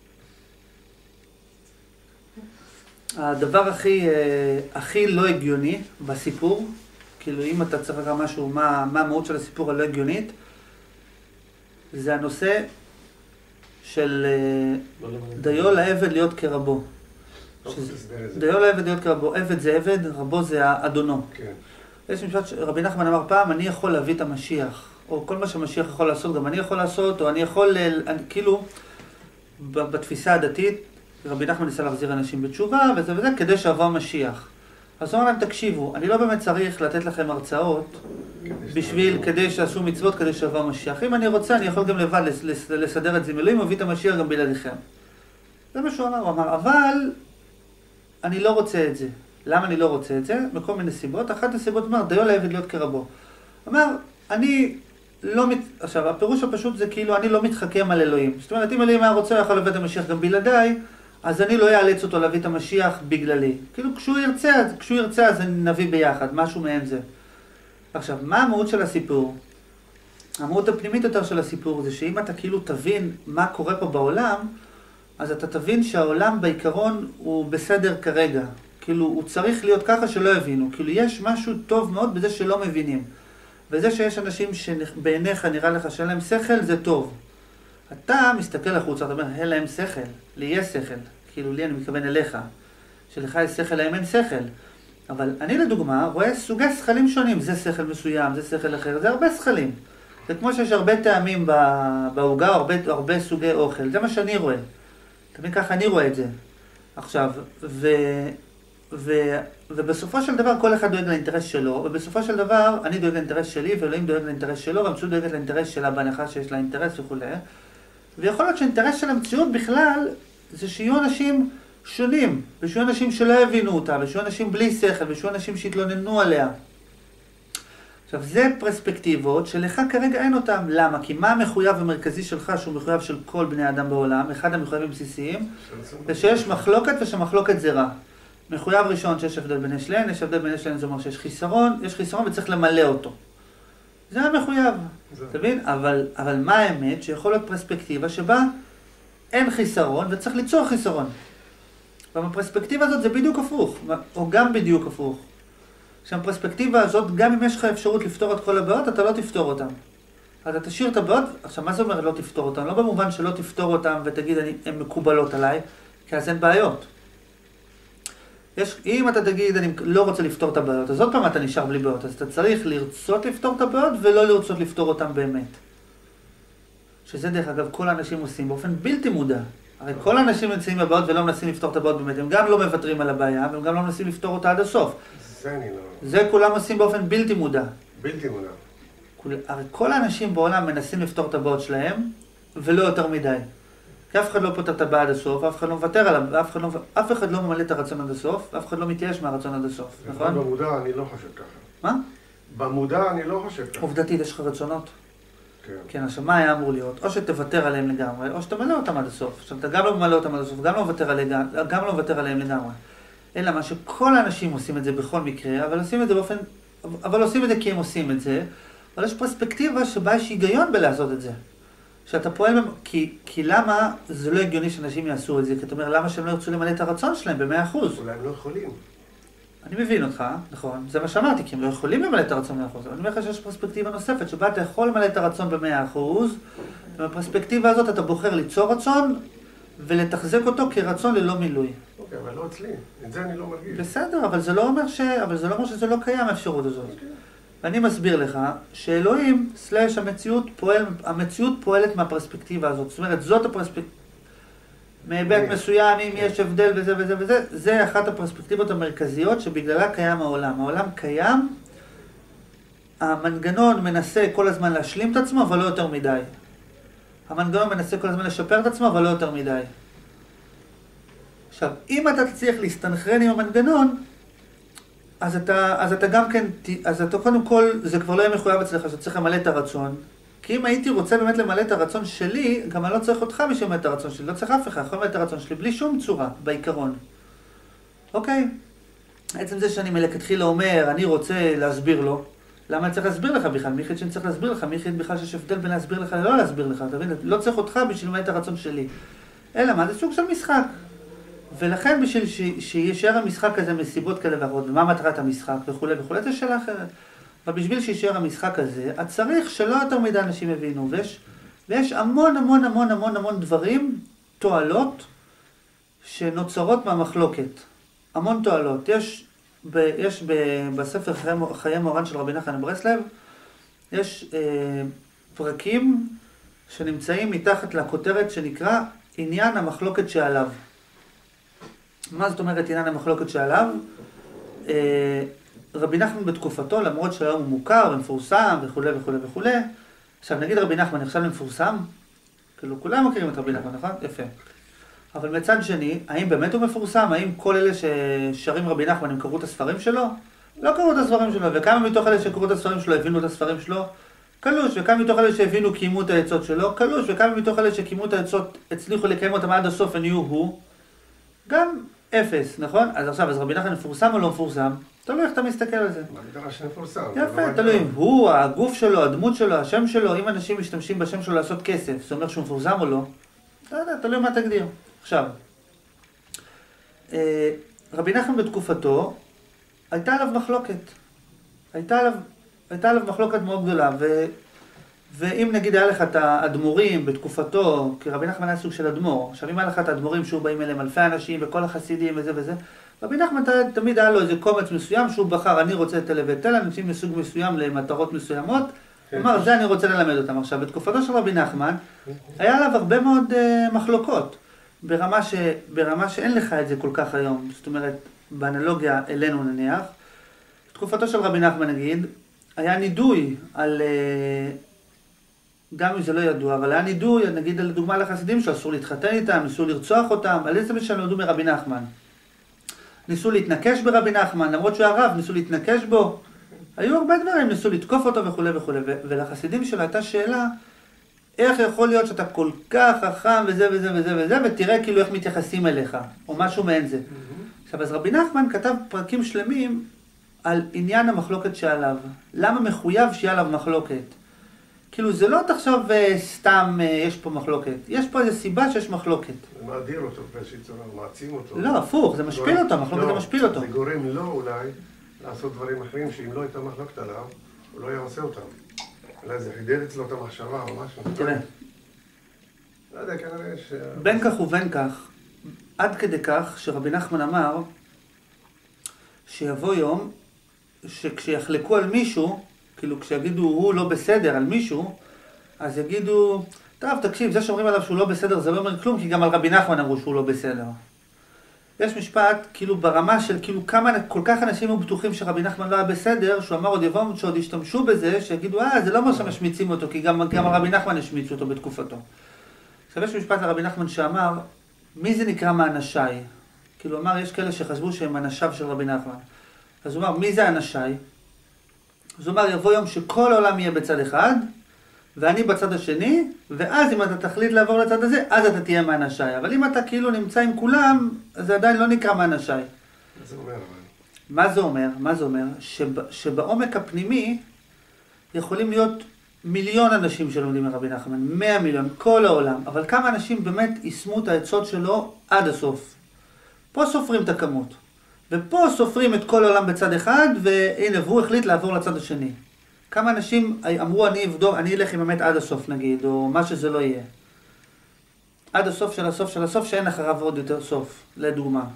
הדבר הכי לא הגיוני בסיפור, כאילו אם אתה צריך לקרוא משהו, מה המהות של הסיפור הלא הגיונית, זה הנושא של דיו לעבד להיות כרבו. דיו לעבד להיות כרבו, עבד זה עבד, רבו זה אדונו. יש משפט שרבי נחמן אמר פעם, אני יכול להביא את המשיח, או כל מה שהמשיח יכול לעשות, גם אני יכול לעשות, או אני יכול, כאילו, בתפיסה הדתית, רבי נחמן ניסה להחזיר אנשים בתשובה, וזה וזה, כדי שיבוא המשיח. אז הוא אמר להם, תקשיבו, אני לא באמת צריך לתת לכם הרצאות, כדי שעשו מצוות, כדי שיבוא המשיח. אם אני רוצה, אני יכול גם לבד לסדר את זה מילואים, מביא את המשיח גם בלעדיכם. זה מה שהוא אמר, הוא אמר, אבל אני לא רוצה את זה. למה אני לא רוצה את זה? מכל מיני סיבות. אחת הסיבות אומר, דיו לעבד להיות כרבו. אומר, אני לא עכשיו, הפירוש הפשוט זה כאילו, אני לא מתחכם על אלוהים. זאת אומרת, אם אלוהים היה רוצה, יכול להביא את המשיח גם בלעדיי, אז אני לא אאלץ אותו להביא את המשיח בגללי. כאילו, כשהוא ירצה, אז נביא ביחד, משהו מעין זה. עכשיו, מה המהות של הסיפור? המהות הפנימית יותר של הסיפור זה שאם אתה כאילו תבין מה קורה פה בעולם, אז אתה תבין שהעולם בעיקרון הוא בסדר כרגע. כאילו, הוא צריך להיות ככה שלא הבינו. כאילו, יש משהו טוב מאוד בזה שלא מבינים. וזה שיש אנשים שבעיניך נראה לך שאין להם שכל, זה טוב. אתה מסתכל החוצה, אתה אומר, אין להם שכל, לי יש שכל. כאילו, לי אני מתכוון אליך. שלך יש שכל, להם אין שכל. אבל אני לדוגמה רואה סוגי שכלים שונים. זה שכל מסוים, זה שכל אחר, זה הרבה שכלים. זה כמו שיש הרבה טעמים בעוגה, הרבה סוגי אוכל. זה מה שאני רואה. תמיד ככה אני רואה את זה. עכשיו, ובסופו של דבר כל אחד דואג לאינטרס שלו, ובסופו של דבר אני דואג לאינטרס שלי, ואלוהים דואג לאינטרס שלו, והמציאות דואגת לאינטרס שלה בהנחה שיש לה אינטרס וכו'. ויכול להיות שהאינטרס של המציאות בכלל זה שיהיו אנשים שונים, ושיהיו אנשים שלא הבינו אותה, ושיהיו אנשים בלי שכל, ושיהיו אנשים שהתלוננו עליה. עכשיו, זה פרספקטיבות שלך כרגע אין אותם. למה? כי מה המחויב המרכזי שלך, שהוא מחויב של כל בני האדם בעולם, אחד המחויבים בסיסיים, זה שיש מחלוקת ושמחלוקת זה רע. מחויב ראשון שיש הבדל בין יש להן, יש הבדל בין יש להן, זה אומר שיש חיסרון, יש חיסרון וצריך למלא אותו. זה המחויב, אתה מבין? אבל מה האמת? שיכול להיות פרספקטיבה שבה אין חיסרון וצריך ליצור חיסרון. ובפרספקטיבה הזאת זה בדיוק הפוך, או גם בדיוק הפוך. שהפרספקטיבה הזאת, גם אם יש לך אפשרות לפתור את כל הבעיות, אתה לא תפתור אותן. אתה תשאיר את הבעיות, עכשיו מה זה אומר לא תפתור אותן? לא במובן שלא תפתור אותן ותגיד הן מקובלות עליי, כי אז אין בעיות. אם אתה תגיד, אני לא רוצה לפתור את הבעיות, אז עוד פעם אתה נשאר בלי בעיות, אז אתה צריך לרצות לפתור את הבעיות ולא לרצות לפתור אותן באמת. שזה דרך אגב כל האנשים עושים באופן בלתי מודע. הרי כל האנשים נמצאים בבעיות ולא מנסים לפתור את הבעיות באמת, הם גם לא מוותרים על הבעיה, והם גם לא מנסים לפתור אותה עד הסוף. זה אני לא... זה כולם עושים באופן בלתי מודע. בלתי מודע. הרי כל האנשים בעולם מנסים לפתור את הבעיות שלהם, ולא יותר מדי. כי אף אחד לא פותר את הבעיה עד הסוף, אף אחד לא מוותר עליו, אף אחד לא ממלא את הרצון עד הסוף, אף אחד לא מתייאש מהרצון עד הסוף, נכון? במודע אני לא חושב ככה. מה? במודע אני לא חושב ככה. עובדתית, יש לך רצונות? כן. כן, עכשיו מה היה אמור להיות? או שתוותר עליהם לגמרי, או שתמלא אותם עד הסוף. עכשיו אתה גם לא ממלא אותם עד הסוף, גם לא מוותר עליהם לגמרי. אלא מה שכל האנשים עושים את זה בכל מקרה, אבל עושים את זה באופן... אבל עושים את זה כי הם עושים את זה, אבל יש פרספקטיבה שבה יש היגיון בלעשות את זה. שאתה פועל... כי למה זה לא הגיוני שאנשים יעשו את זה? כי אתה אומר, למה שהם לא ירצו למלא את הרצון שלהם ב100%? אולי הם לא יכולים. אני מבין אותך, נכון, זה מה שאמרתי, כי הם לא יכולים למלא את הרצון ב100%. אני אומר לך שיש פרספקטיבה נוספת, שבה אתה יכול למלא את הרצון ב100%, בפרספקטיבה הזאת אתה בוחר ליצור רצון ולתחזק אותו כרצון ללא מילוי. אוקיי, אבל לא אצלי. את זה אני לא מרגיש. בסדר, אבל זה לא אומר שזה לא קיים האפשרות הזאת. ואני מסביר לך שאלוהים סלש המציאות פועלת מהפרספקטיבה הזאת. זאת אומרת, זאת הפרספקטיבה. מהיבט מסוים, אם יש הבדל וזה וזה וזה, זה אחת הפרספקטיבות המרכזיות שבגללה קיים העולם. העולם קיים, המנגנון מנסה כל הזמן להשלים את עצמו, אבל לא יותר מדי. המנגנון מנסה כל הזמן לשפר את עצמו, אבל לא יותר מדי. עכשיו, אם אתה תצליח להסתנכרן עם המנגנון, אז אתה גם כן, אז אתה קודם כל, זה כבר לא יהיה מחויב אצלך, שאתה צריך למלא את הרצון. כי אם הייתי רוצה באמת למלא את הרצון שלי, גם אני לא צריך אותך בשביל למלא את הרצון שלי, לא צריך אף אחד, יכול למלא את הרצון שלי, בלי שום צורה, בעיקרון. אוקיי? עצם זה שאני מלכתחילה אומר, אני רוצה להסביר לו, למה אני צריך להסביר לך בכלל? מי יחיד שאני צריך להסביר לך? מי יחיד בכלל שיש הבדל בין להסביר לך ללא להסביר לך? אתה מבין? לא צריך אותך בשביל למלא את הרצון שלי. אלא מה? זה סוג של משחק. ולכן בשביל שישאר המשחק הזה מסיבות כאלה ואחרות, ומה מטרת המשחק וכו' וכו', זה שאלה אחרת. אבל בשביל שישאר המשחק הזה, את צריך שלא יותר מדי אנשים הבינו, ויש המון המון המון המון המון דברים, תועלות, שנוצרות מהמחלוקת. המון תועלות. יש בספר חיי מורן של רבי נחמן מברסלב, יש פרקים שנמצאים מתחת לכותרת שנקרא עניין המחלוקת שעליו. מה זאת אומרת עניין המחלוקת שעליו? רבי נחמן בתקופתו, למרות שהיום הוא מוכר ומפורסם וכו' וכו' וכו'. עכשיו נגיד רבי נחמן נחשב למפורסם, כאילו כולם מכירים את רבי נחמן, נכון? יפה. אבל מצד שני, האם באמת הוא מפורסם? האם כל אלה ששרים רבי נחמן הם קראו את הספרים שלו? לא קראו את הספרים שלו, וכמה מתוך אלה שקראו את הספרים שלו הבינו את הספרים שלו? קלוש, וכמה מתוך אלה שהבינו קיימו את העצות שלו? קלוש, וכמה מתוך אלה שקיימו את העצות הצליחו לקיים אותם עד הסוף ונהיו הוא? גם אפס, נכון? אז רבי נחמן מפורסם או לא מפורסם? תלוי איך אתה מסתכל על זה. מה הגדרה שמפורסם? יפה, תלוי. הוא, הגוף שלו, הדמות שלו, השם שלו, אם אנשים משתמשים בשם שלו לעשות כסף, זה אומר שהוא מפורסם או לא? לא יודע, תלוי מה תגדיר. עכשיו, רבי נחמן בתקופתו, הייתה עליו מחלוקת. הייתה עליו מחלוקת מאוד גדולה, ואם נגיד היה לך את האדמו"רים בתקופתו, כי רבי נחמן היה סוג של אדמו"ר, עכשיו אם היה לך את האדמו"רים שהוא באים אליהם אלפי אנשים וכל החסידים וזה וזה, רבי נחמן תמיד היה לו איזה קומץ מסוים שהוא בחר, אני רוצה את אלה ואת אלה, אנשים מסוג מסוים למטרות מסוימות, כלומר, זה אני רוצה ללמד אותם. עכשיו, בתקופתו של רבי נחמן, היה עליו הרבה מאוד מחלוקות, ברמה שאין לך את זה כל כך היום, זאת אומרת, באנלוגיה אלינו נניח, בתקופתו של רבי נחמן נגיד, היה נידוי על, גם אם זה לא ידוע, אבל היה נידוי, נגיד לדוגמה לחסידים שאסור להתחתן איתם, ניסו לרצוח אותם, על איזה משל נולדו מרבי נחמן. ניסו להתנקש ברבי נחמן, למרות שהוא הרב, ניסו להתנקש בו. היו הרבה דברים, ניסו לתקוף אותו וכו' וכו'. ולחסידים שלו הייתה שאלה, איך יכול להיות שאתה כל כך חכם וזה וזה וזה וזה, ותראה כאילו איך מתייחסים אליך, או משהו מעין זה. עכשיו, אז רבי נחמן כתב פרקים שלמים על עניין המחלוקת שעליו. למה מחויב שיהיה עליו מחלוקת? כאילו, זה לא תחשוב סתם יש פה מחלוקת. יש פה איזו סיבה שיש מחלוקת. זה מאדיר אותו, באיזושהי צורה, מעצים אותו. לא, הפוך, זה משפיל אותו, מחלוקת זה משפיל אותו. זה גורם לו אולי לעשות דברים אחרים, שאם לא הייתה מחלוקת עליו, הוא לא היה עושה אותם. אולי זה חידד אצלו את המחשבה או משהו. תראה. לא יודע, כנראה ש... בין כך ובין כך, עד כדי כך שרבי נחמן אמר שיבוא יום שכשיחלקו על מישהו, כאילו כשיגידו הוא לא בסדר על מישהו, אז יגידו, טוב, תקשיב, זה שאומרים עליו שהוא לא בסדר זה לא אומר כלום, כי גם על רבי נחמן אמרו שהוא לא בסדר. יש משפט, כאילו ברמה של כאילו כמה, כל כך אנשים היו בטוחים שרבי נחמן לא היה בסדר, שהוא אמר עוד יבוא שעוד ישתמשו בזה, שיגידו, זה לא אומר שמשמיצים אותו, כי גם על רבי נחמן השמיצו אותו בתקופתו. עכשיו יש משפט לרבי נחמן שאמר, מי זה נקרא מאנשיי? כאילו אמר, יש כאלה שחשבו שהם אנשיו של רבי נחמן. אז הוא אמר, מי זה אנשיי? אז הוא אמר, יבוא יום שכל העולם יהיה בצד אחד, ואני בצד השני, ואז אם אתה תחליט לעבור לצד הזה, אז אתה תהיה מאנשיי. אבל אם אתה כאילו נמצא עם כולם, אז זה עדיין לא נקרא מאנשיי. מה זה אומר אבל? מה זה אומר? מה זה אומר? שבעומק הפנימי יכולים להיות מיליון אנשים שלומדים מרבי נחמן, 100 מיליון, כל העולם. אבל כמה אנשים באמת יישמו את העצות שלו עד הסוף. פה סופרים את הכמות. ופה סופרים את כל העולם בצד אחד, והנה, והוא החליט לעבור לצד השני. כמה אנשים אמרו אני אלך עם אמת עד הסוף נגיד, או מה שזה לא יהיה. עד הסוף של הסוף של הסוף, שאין אחריו עוד יותר סוף, לדוגמה.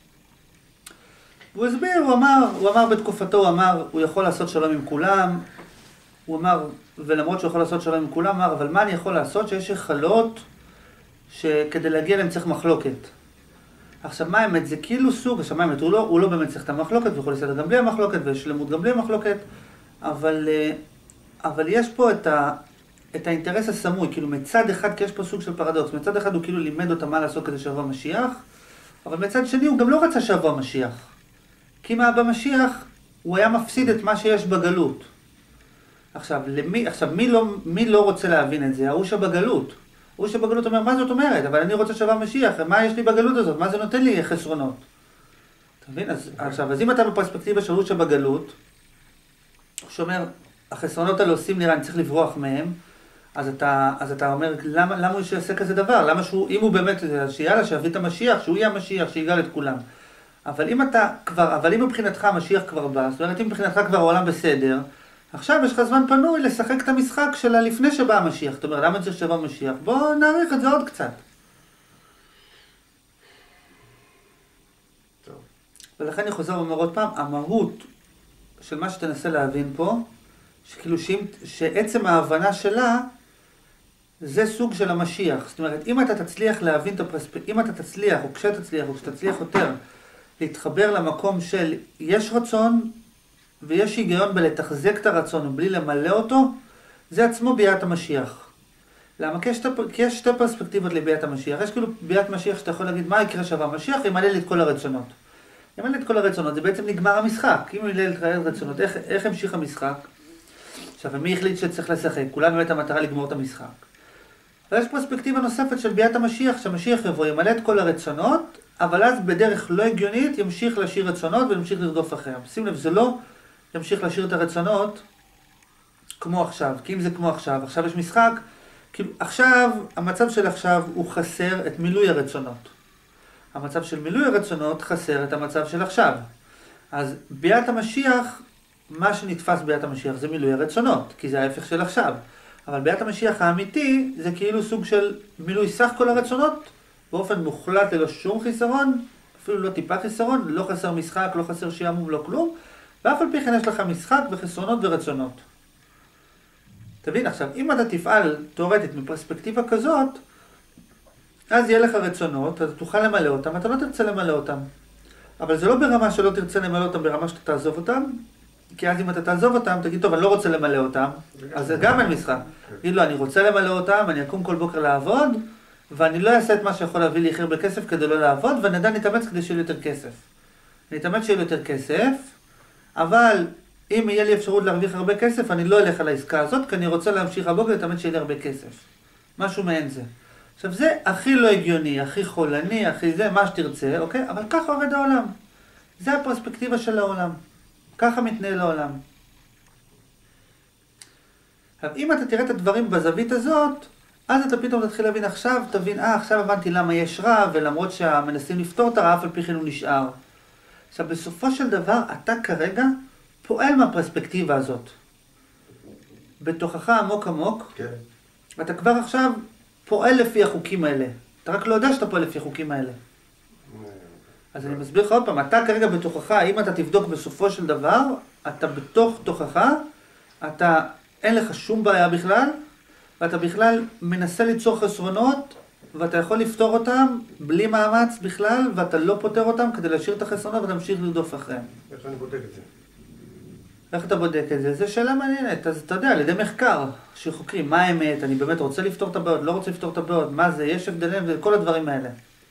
הוא הסביר, הוא אמר בתקופתו, הוא יכול לעשות שלום עם כולם, הוא אמר, ולמרות שהוא יכול לעשות שלום עם כולם, אמר, אבל מה אני יכול לעשות שיש החלות שכדי להגיע להם צריך מחלוקת. עכשיו מה האמת? זה כאילו סוג, עכשיו מה האמת? הוא לא באמת צריך את המחלוקת, הוא יכול לסדר גם בלי המחלוקת, ושלמות גם בלי המחלוקת, אבל יש פה את האינטרס הסמוי, כאילו מצד אחד, כי יש פה סוג של פרדוקס, מצד אחד הוא כאילו לימד אותה מה לעשות כדי שיבוא המשיח, אבל מצד שני הוא גם לא רצה שיבוא המשיח. כי במשיח הוא היה מפסיד את מה שיש בגלות. עכשיו, מי לא רוצה להבין את זה? ההוא שבגלות. ההוא שבגלות אומר, מה זאת אומרת? אבל אני רוצה שיבוא המשיח, מה יש לי בגלות הזאת? מה זה נותן לי חסרונות? אתה מבין? אז אם אתה בפרספקטיבה של ההוא שבגלות, הוא שאומר, החסרונות האלה עושים נראה, אני צריך לברוח מהם, אז אתה אומר, למה הוא יעשה כזה דבר? למה אם הוא באמת, שיאללה, שיביא את המשיח, שהוא יהיה המשיח, שיגאל את כולם. אבל אם מבחינתך המשיח כבר בא, זאת אומרת, אם מבחינתך כבר העולם בסדר, עכשיו יש לך זמן פנוי לשחק את המשחק שלה לפני שבא המשיח. זאת אומרת, למה צריך שבא המשיח? בוא נעריך את זה עוד קצת. טוב. ולכן אני חוזר ואומר עוד פעם, המהות של מה שתנסה להבין פה, שכאילו שעצם ההבנה שלה, זה סוג של המשיח. זאת אומרת, אם אתה תצליח להבין את אם אתה תצליח, או כשתצליח יותר, להתחבר למקום של יש רצון, ויש היגיון בלתחזק את הרצון ובלי למלא אותו, זה עצמו ביאת המשיח. למה? כי יש שתי פרספקטיבות לביאת המשיח. יש כאילו ביאת משיח שאתה יכול להגיד מה יקרה שווה המשיח, ימלא לי את כל הרצונות. ימלא לי את כל הרצונות, זה בעצם נגמר המשחק. אם ימלא לי את הרצונות, איך המשיך המשחק? עכשיו, מי החליט שצריך לשחק? כולנו באמת המטרה לגמור את המשחק. ויש פרספקטיבה נוספת של ביאת המשיח, שהמשיח יבוא, ימלא את כל הרצונות, אבל אז בדרך לא הגיונית ימשיך להשאיר רצונות וימשיך לרדוף אחריהם. שים לב, זה לא ימשיך להשאיר את הרצונות כמו עכשיו. כי אם זה כמו עכשיו, עכשיו יש משחק, כאילו עכשיו, המצב של עכשיו הוא חסר את מילוי הרצונות. המצב של מילוי הרצונות חסר את המצב של עכשיו. אז ביאת המשיח, מה שנתפס ביאת המשיח זה מילוי הרצונות, כי זה ההפך של עכשיו. אבל ביאת המשיח האמיתי זה כאילו סוג של מילוי סך כל הרצונות, באופן מוחלט ללא שום חיסרון, אפילו לא טיפה חיסרון, לא חסר משחק, לא חסר שיעמום, לא כלום, ואף על פי כן יש לך משחק וחסרונות ורצונות. תבין, עכשיו, אם אתה תפעל תיאורטית מפרספקטיבה כזאת, אז יהיה לך רצונות, אז תוכל למלא אותם, אתה לא תרצה למלא אותם. אבל זה לא ברמה שלא תרצה למלא אותם, ברמה שאתה תעזוב אותם, כי אז אם אתה תעזוב אותם, תגיד, טוב, אני לא רוצה למלא אותם, אז זה גם אין משחק. תגיד, לא, אני רוצה למלא אותם, אני אקום כל בוקר לעבוד, ואני לא אעשה את מה שיכול להביא לי הכי הרבה כסף כדי לא לעבוד, ואני עדיין נתאמץ כדי שיהיה לי יותר כסף. אני אתאמץ שיהיה לי יותר כסף, אבל אם יהיה לי אפשרות להרוויח הרבה כסף, אני לא אלך על העסקה הזאת, כי אני רוצה להמשיך הבוקר להתאמץ שיהיה לי הרבה כסף. משהו מעין זה. עכשיו, זה הכי לא הגיוני, הכי חולני, הכי זה, מה שתרצה, אוקיי? אבל ככה עובד העולם. זה הפרספקטיבה של העולם. ככה מתנהל העולם. עכשיו, אם אתה תראה את הדברים בזווית הזאת, אז אתה פתאום תתחיל להבין עכשיו, תבין, עכשיו הבנתי למה יש רע, ולמרות שהמנסים לפתור את הרע, אף על פי כן הוא נשאר. עכשיו, בסופו של דבר, אתה כרגע פועל מהפרספקטיבה הזאת. בתוכך עמוק עמוק, כן. ואתה כבר עכשיו פועל לפי החוקים האלה. אתה רק לא יודע שאתה פועל לפי החוקים האלה. אז אני מסביר לך עוד פעם, אתה כרגע בתוכך, אם אתה תבדוק בסופו של דבר, אתה בתוך תוכך, אין לך שום בעיה בכלל, ואתה בכלל מנסה ליצור חסרונות, ואתה יכול לפתור אותם בלי מאמץ בכלל, ואתה לא פותר אותם כדי להשאיר את החסרונות ואתה ממשיך לרדוף אחריהם. איך אני בודק את זה? איך אתה בודק את זה? זו שאלה מעניינת. אז אתה יודע, על ידי מחקר שחוקרים מה האמת, אני באמת רוצה לפתור את הבעיות, לא רוצה לפתור את הבעיות, מה זה, יש הבדלים וכל הדברים האלה.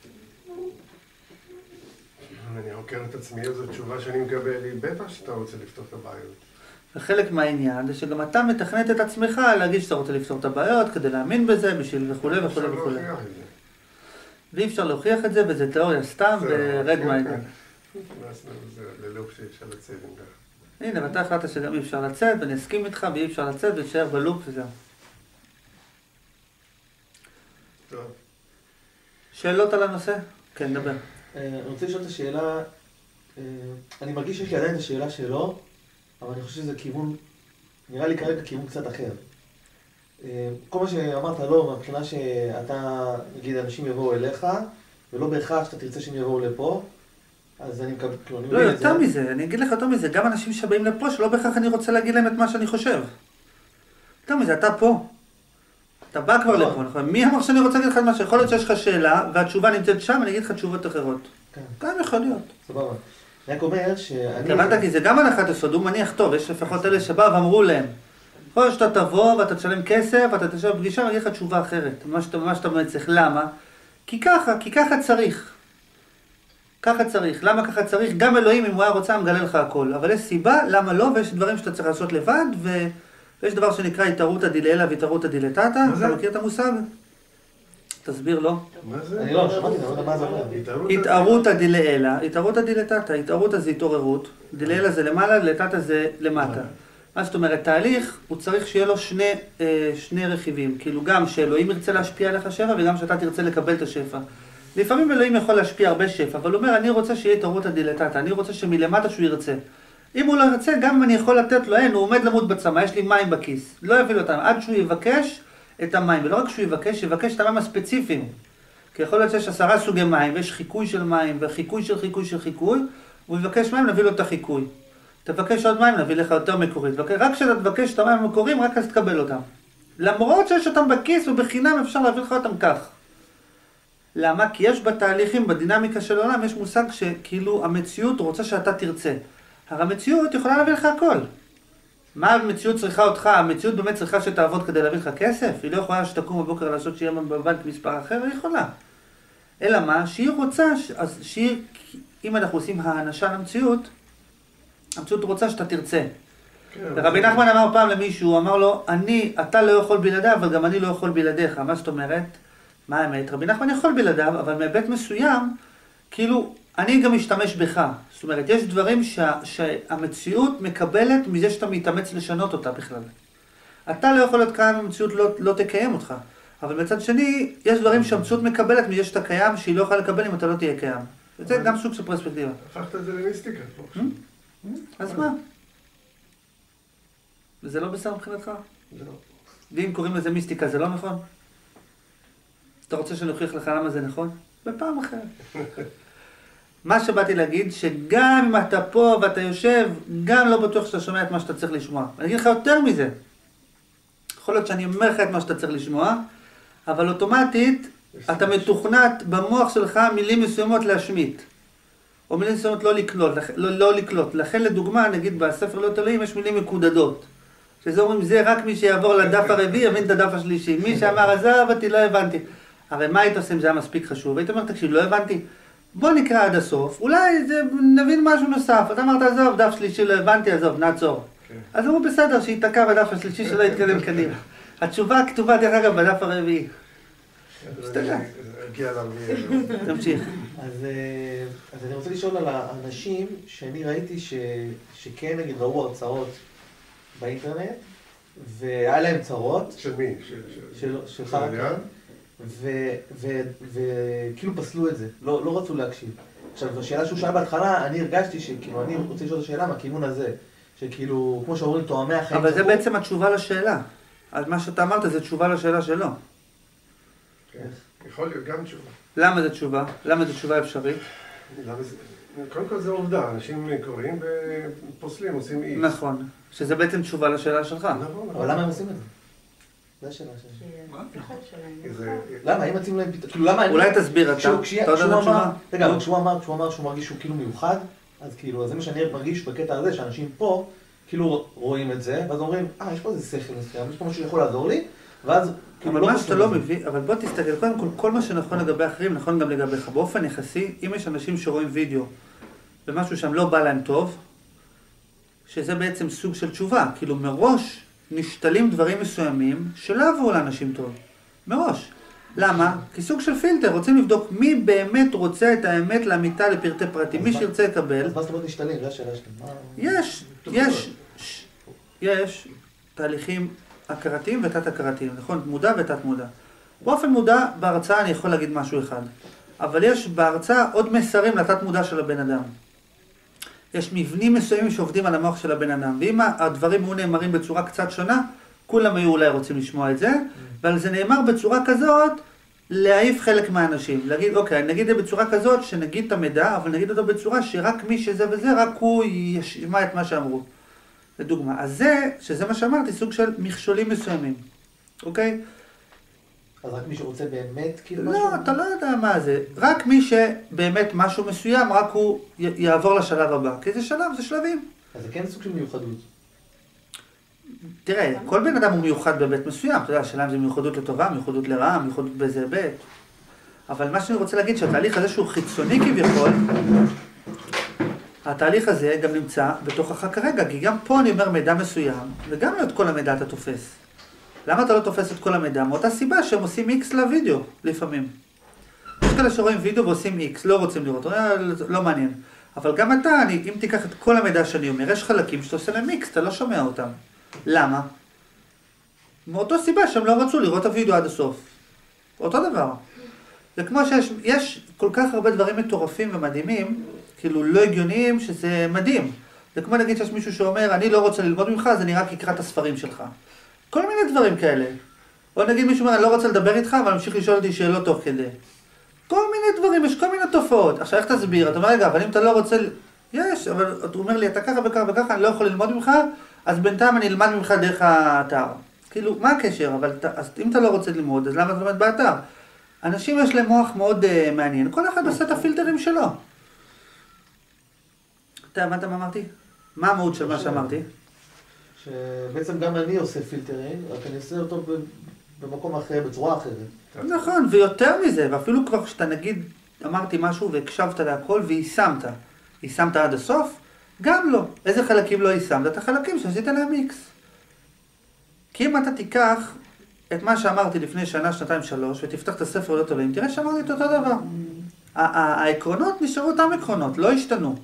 אני חוקר את עצמי, זו תשובה שאני מקבל, היא בטח שאתה רוצה לפתור את הבעיות. וחלק מהעניין זה שגם אתה מתכנת את עצמך להגיד שאתה רוצה לפתור את הבעיות, כדי להאמין בזה, בשביל וכו' וכו' וכו'. ואי אפשר להוכיח את זה, וזה תיאוריה סתם, ורד מהעניין. זה ללופ שאפשר לצאת עם כך. הנה, ואתה החלטת שגם אי אפשר לצאת, ואני אסכים איתך, ואי אפשר לצאת, ונשאר בלופ וזהו. טוב. שאלות על הנושא? כן, נדבר. אני רוצה לשאול את השאלה, אני מרגיש שיש לי עדיין את השאלה שלו, אבל אני חושב שזה כיוון נראה לי כרגע כיוון קצת אחר. כל מה שאמרת לא, מבחינה שאתה, נגיד, אנשים יבואו אליך, ולא בהכרח שאתה תרצה שהם יבואו לפה, אז אני מקבל, כאילו, אני לא, יותר מזה, אני אגיד לך יותר מזה, גם אנשים שבאים לפה, שלא בהכרח אני רוצה להגיד להם את מה שאני חושב. יותר מזה, אתה פה. אתה בא כבר לפה, נכון? מי אמר שאני רוצה להגיד לך את מה שיכול להיות שיש לך שאלה, והתשובה נמצאת שם, אני אגיד לך תשובות אחרות. גם יכול להיות. סבבה. אני רק אומר שאני... הבנת כי זה גם הנחת יסוד, הוא מניח טוב, יש לפחות אלה שבאו ואמרו להם, יכול להיות שאתה תבוא ואתה תשלם כסף, ואתה תשב בפגישה ואני אגיד לך תשובה אחרת, מה שאתה באמת צריך. למה? כי ככה צריך. ככה צריך. למה ככה צריך? גם אלוהים, אם הוא היה רוצה, מגלה לך הכל. אבל יש סיבה, למה לא, ויש דברים שאתה צריך לעשות לבד, ויש דבר שנקרא התערותא דילעילא והתערותא דילתתא. אתה מכיר את המושג? תסביר לו. מה זה? אני לא שמעתי, אני לא יודע מה זה אומר. התערותא דילעילא, התערותא דילתתא. התערותא זה התעוררות, דילעילא זה למעלה, דילתתא זה למטה. מה זאת אומרת, תהליך, הוא צריך שיהיה לו שני רכיבים. כאילו גם שאלוהים ירצה להשפיע עליך שפע, וגם שאתה תרצה לקבל את השפע. לפעמים אלוהים יכול להשפיע הרבה שפע, אבל הוא אומר, אני רוצה שיהיה התערותא דילתתא, אני רוצה שמלמטה שהוא ירצה. אם הוא לא ירצה, גם אם אני יכול לתת לו, הוא עומד למות בצמא, יש לי מים בכיס. לא יביא לו אותם, עד שהוא יבקש את המים. ולא רק שהוא יבקש את המים הספציפיים. כי יכול להיות שיש 10 סוגי מים, ויש חיקוי של מים, וחיקוי של חיקוי של חיקוי, והוא יבקש מים, נביא לו את החיקוי. תבקש עוד מים, נביא לך יותר מקורית. רק כשאתה תבקש את המים המקוריים, רק אז תקבל אותם. למרות שיש אותם בכיס ובחינם, אפשר להביא לך אותם כך. למה? כי יש בתהליכים, בדינמיקה של העולם, יש מושג שכאילו המציאות רוצה שאתה תרצה. הרי המציאות יכולה להביא לך הכל. מה המציאות צריכה אותך? המציאות באמת צריכה שתעבוד כדי להביא לך כסף? היא לא יכולה שתקום בבוקר לעשות שיהיה בבנק מספר אחר? היא יכולה. אלא מה? שהיא רוצה, אז שהיא, אם אנחנו עושים האנשה למציאות, המציאות רוצה שאתה תרצה. רבי נחמן אמר פעם למישהו, אמר לו, אתה לא יכול בלעדיו, אבל גם אני לא יכול בלעדיך. מה זאת אומרת? מה האמת? רבי נחמן יכול בלעדיו, אבל מהיבט מסוים, כאילו, אני גם משתמש בך. זאת אומרת, יש דברים שהמציאות מקבלת מזה שאתה מתאמץ לשנות אותה בכלל. אתה לא יכול להיות קיים, המציאות לא תקיים אותך. אבל מצד שני, יש דברים שהמציאות מקבלת מזה שאתה קיים, שהיא לא יכולה לקבל אם אתה לא תהיה קיים. וזה גם סוג של פרספקטיבה. הפכת את זה למיסטיקה. אז מה? וזה לא בסדר מבחינתך? לא. ואם קוראים לזה מיסטיקה, זה לא נכון? אתה רוצה שאני אוכיח לך למה זה נכון? בפעם אחרת. מה שבאתי להגיד, שגם אם אתה פה ואתה יושב, גם לא בטוח שאתה שומע את מה שאתה צריך לשמוע. אני אגיד לך יותר מזה. יכול להיות שאני אומר לך את מה שאתה צריך לשמוע, אבל אוטומטית אתה מתוכנת במוח שלך מילים מסוימות להשמיט. או מילים מסוימות לא לקלוט. לכן לדוגמה, נגיד בספר לא תלויים, יש מילים מקודדות. שזה אומרים, זה רק מי שיעבור לדף הרביעי, יבין את הדף השלישי. מי שאמר, עזב אותי, לא הבנתי. הרי מה היית עושה אם זה היה מספיק חשוב? היית אומר, תקשיב, לא הבנתי. בוא נקרא עד הסוף, אולי נבין משהו נוסף. אתה אמרת, עזוב, דף שלישי לא הבנתי, עזוב, נעצור. אז אמרו, בסדר, שיתקע בדף השלישי שלא יתקדם קדימה. התשובה הכתובה, דרך אגב, בדף הרביעי. מסתכל. תמשיך. אז אני רוצה לשאול על האנשים שאני ראיתי שכן, נגיד, ראו הרצאות באינטרנט, והיה להם צרות. של מי? שלך. וכאילו פסלו את זה, לא רצו להקשיב. עכשיו, השאלה שהוא שאל בהתחלה, אני הרגשתי שכאילו, אני רוצה לשאול את השאלה מהכיוון הזה, שכאילו, כמו שאומרים, תואמי החיים... אבל זה בעצם התשובה לשאלה. אז מה שאתה אמרת זה תשובה לשאלה שלו. כן, יכול להיות גם תשובה. למה זה תשובה? למה זה תשובה אפשרית? קודם כל זה עובדה, אנשים קוראים ופוסלים, עושים אי. נכון, שזה בעצם תשובה לשאלה שלך. נכון. אבל למה הם עושים את זה? זה השאלה שלי. למה? אם מציעים להם פתאום, כאילו למה... אולי תסביר אתה. רגע, אבל כשהוא אמר שהוא מרגיש שהוא כאילו מיוחד, אז כאילו, זה מה שאני מרגיש בקטע הזה, שאנשים פה, כאילו רואים את זה, ואז אומרים, יש פה איזה שכל מסוים, יש פה משהו שיכול לעזור לי, ואז... אבל מה שאתה לא מבין, אבל בוא תסתכל, קודם כל, כל מה שנכון לגבי אחרים, נכון גם לגביך. באופן יחסי, אם יש אנשים שרואים וידאו, ומשהו שם לא בא להם טוב, שזה בעצם סוג של תשובה, כאילו מראש נשתלים דברים מסוימים שלא עברו לאנשים טוב, מראש. למה? כי סוג של פילטר, רוצים לבדוק מי באמת רוצה את האמת לאמיתה לפרטי פרטים, מי שירצה לקבל. אז מה זאת אומרת נשתלים? זה השאלה שלי. יש תהליכים הכרתיים ותת-הכרתיים, נכון? מודע ותת-מודע. באופן מודע, בהרצאה אני יכול להגיד משהו אחד. אבל יש בהרצאה עוד מסרים לתת-מודע של הבן אדם. יש מבנים מסוימים שעובדים על המוח של הבן אדם, ואם הדברים היו נאמרים בצורה קצת שונה, כולם היו אולי רוצים לשמוע את זה, אבל זה נאמר בצורה כזאת, להעיף חלק מהאנשים. להגיד, אוקיי, נגיד את זה בצורה כזאת, שנגיד את המידע, אבל נגיד אותו בצורה שרק מי שזה וזה, רק הוא ישמע את מה שאמרו. לדוגמה. אז זה, שזה מה שאמרתי, סוג של מכשולים מסוימים. אוקיי? אז רק מי שרוצה באמת כאילו משהו? לא, אתה לא יודע מה זה. רק מי שבאמת משהו מסוים, רק הוא יעבור לשלב הבא. כי זה שלב, זה שלבים. אז זה כן סוג של מיוחדות. תראה, כל בן אדם הוא מיוחד בבית מסוים. אתה יודע, השאלה אם זה מיוחדות לטובה, מיוחדות לרעה, מיוחדות באיזה בית. אבל מה שאני רוצה להגיד, שהתהליך הזה שהוא חיצוני כביכול, התהליך הזה גם נמצא בתוכך כרגע, כי גם פה אני אומר מידע מסוים, וגם לא את כל המידע אתה תופס. למה אתה לא תופס את כל המידע? מאותה סיבה שהם עושים X לוידאו, לפעמים. יש כאלה שרואים וידאו ועושים X, לא רוצים לראות, לא מעניין. אבל גם אתה, אם תיקח את כל המידע שאני אומר, יש חלקים שאתה עושה להם X, אתה לא שומע אותם. למה? מאותו סיבה שהם לא רצו לראות את הוידאו עד הסוף. אותו דבר. זה כמו שיש כל כך הרבה דברים מטורפים ומדהימים, כאילו לא הגיוניים, שזה מדהים. זה כמו נגיד שיש מישהו שאומר, אני לא רוצה ללמוד ממך, אז אני רק אקרא את הספרים שלך. כל מיני דברים כאלה. או נגיד מישהו אומר, אני לא רוצה לדבר איתך, אבל ממשיך לשאול אותי שאלות תוך כדי. כל מיני דברים, יש כל מיני תופעות. עכשיו, איך תסביר? אתה אומר, רגע, אבל אם אתה לא רוצה... יש, אבל הוא אומר לי, אתה ככה וככה וככה, אני לא יכול ללמוד ממך, אז בינתיים אני אלמד ממך דרך האתר. כאילו, מה הקשר? אבל אז אם אתה לא רוצה ללמוד, אז למה אתה לומד באתר? אנשים יש להם מוח מאוד מעניין. כל אחד עושה את הפילטרים שלו. אתה הבנת מה אמרתי? מה המהות של מה שאמרתי? שבעצם גם אני עושה פילטרים, רק אני עושה אותו במקום אחר, בצורה אחרת. נכון, ויותר מזה, ואפילו כבר כשאתה נגיד, אמרתי משהו והקשבת להכל ויישמת. יישמת עד הסוף? גם לא. איזה חלקים לא יישמת? את החלקים שעשית להם איקס. כי אם אתה תיקח את מה שאמרתי לפני שנה, שנתיים, 3, ותפתח את הספר לא טובים, תראה שאמרתי את אותו דבר. העקרונות נשארו אותם עקרונות, לא השתנו.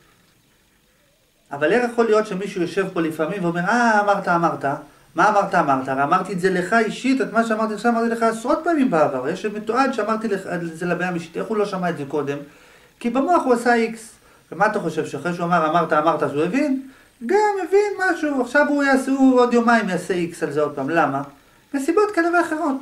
אבל איך יכול להיות שמישהו יושב פה לפעמים ואומר, אמרת, מה אמרת? הרי אמרתי את זה לך אישית, את מה שאמרתי עכשיו, אמרתי לך עשרות פעמים בעבר. יש מתועד שאמרתי את זה לבן אישית, איך הוא לא שמע את זה קודם? כי במוח הוא עשה איקס. ומה אתה חושב, שאחרי שהוא אמרת, אז הוא הבין? גם הבין משהו, עכשיו הוא עוד יומיים יעשה איקס על זה עוד פעם. למה? מסיבות כאלה ואחרות.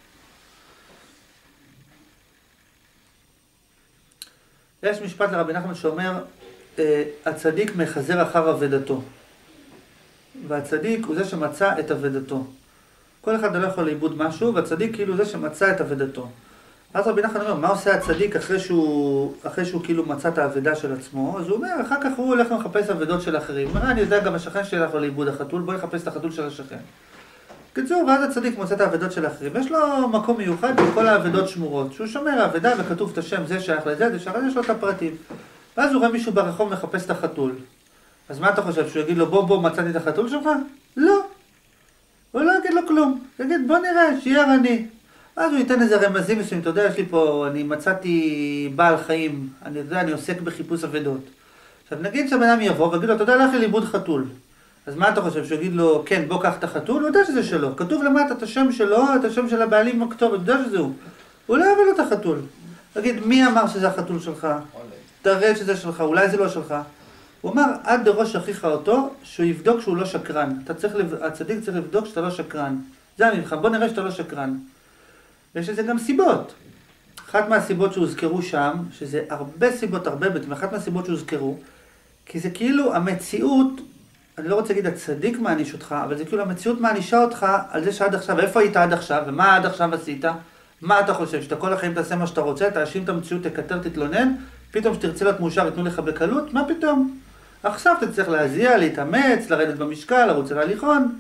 יש משפט לרבי נחמן שאומר, הצדיק מחזר אחר אבדתו. והצדיק הוא זה שמצא את אבדתו. כל אחד לא יכול לאיבוד משהו, והצדיק כאילו זה שמצא את אבדתו. אז רבי נחמן אומר, מה עושה הצדיק אחרי שהוא כאילו מצא את האבדה של עצמו? אז הוא אומר, אחר כך הוא הולך לחפש אבדות של אחרים. הוא אומר, אני יודע גם השכן שלי הלך לאיבוד החתול, בוא נחפש את החתול של השכן. בקיצור, ואז הצדיק מוצא את האבדות של אחרים. יש לו מקום מיוחד וכל האבדות שמורות. שהוא שומר האבדה וכתוב את השם, זה שייך לזה, זה שייך לזה, יש לו את הפרטים. ואז הוא רואה מישהו ברחוב מחפש את החתול. אז מה אתה חושב? שהוא יגיד לו, בוא, מצאתי את החתול שלך? לא. הוא לא יגיד לו כלום. הוא יגיד, בוא נראה, שיהיה ערני. אז הוא ייתן איזה רמזים מסוים. אתה יודע, יש לי פה, אני מצאתי בעל חיים. אני עוסק בחיפוש אבדות. עכשיו, נגיד שהבן אדם יבוא ויגיד לו, אתה יודע, הלך לי לאיבוד חתול. אז מה אתה חושב? שהוא יגיד לו, כן, בוא קח את החתול? הוא יודע שזה שלו. כתוב למטה את השם שלו, את השם של הבעלים בכתובת. הוא יודע שזה הוא. הוא לא יביא לו את החתול. תגיד, מי אמר שזה החתול שלך? תראה שזה שלך, אולי זה לא שלך. הוא אמר, עד לראש אחיך אותו, שהוא יבדוק שהוא לא שקרן. הצדיק צריך לבדוק שאתה לא שקרן. זה המבחן, בוא נראה שאתה לא שקרן. ויש לזה גם סיבות. אחת מהסיבות שהוזכרו שם, שזה הרבה סיבות, ואחת מהסיבות שהוזכרו, כי זה כאילו המציאות, אני לא רוצה להגיד הצדיק מעניש אותך, אבל זה כאילו המציאות מענישה אותך על זה שעד עכשיו, איפה היית עד עכשיו, ומה עד עכשיו עשית? מה אתה חושב? שאתה כל החיים תעשה מה שאתה רוצה, תאשים את המציאות, תקטר, תתלונן, פתאום שתרצה להיות מאושר, יתנו לך בקלות, מה פתאום? עכשיו אתה צריך להזיע, להתאמץ, לרדת במשקל, לרוץ על ההליכון.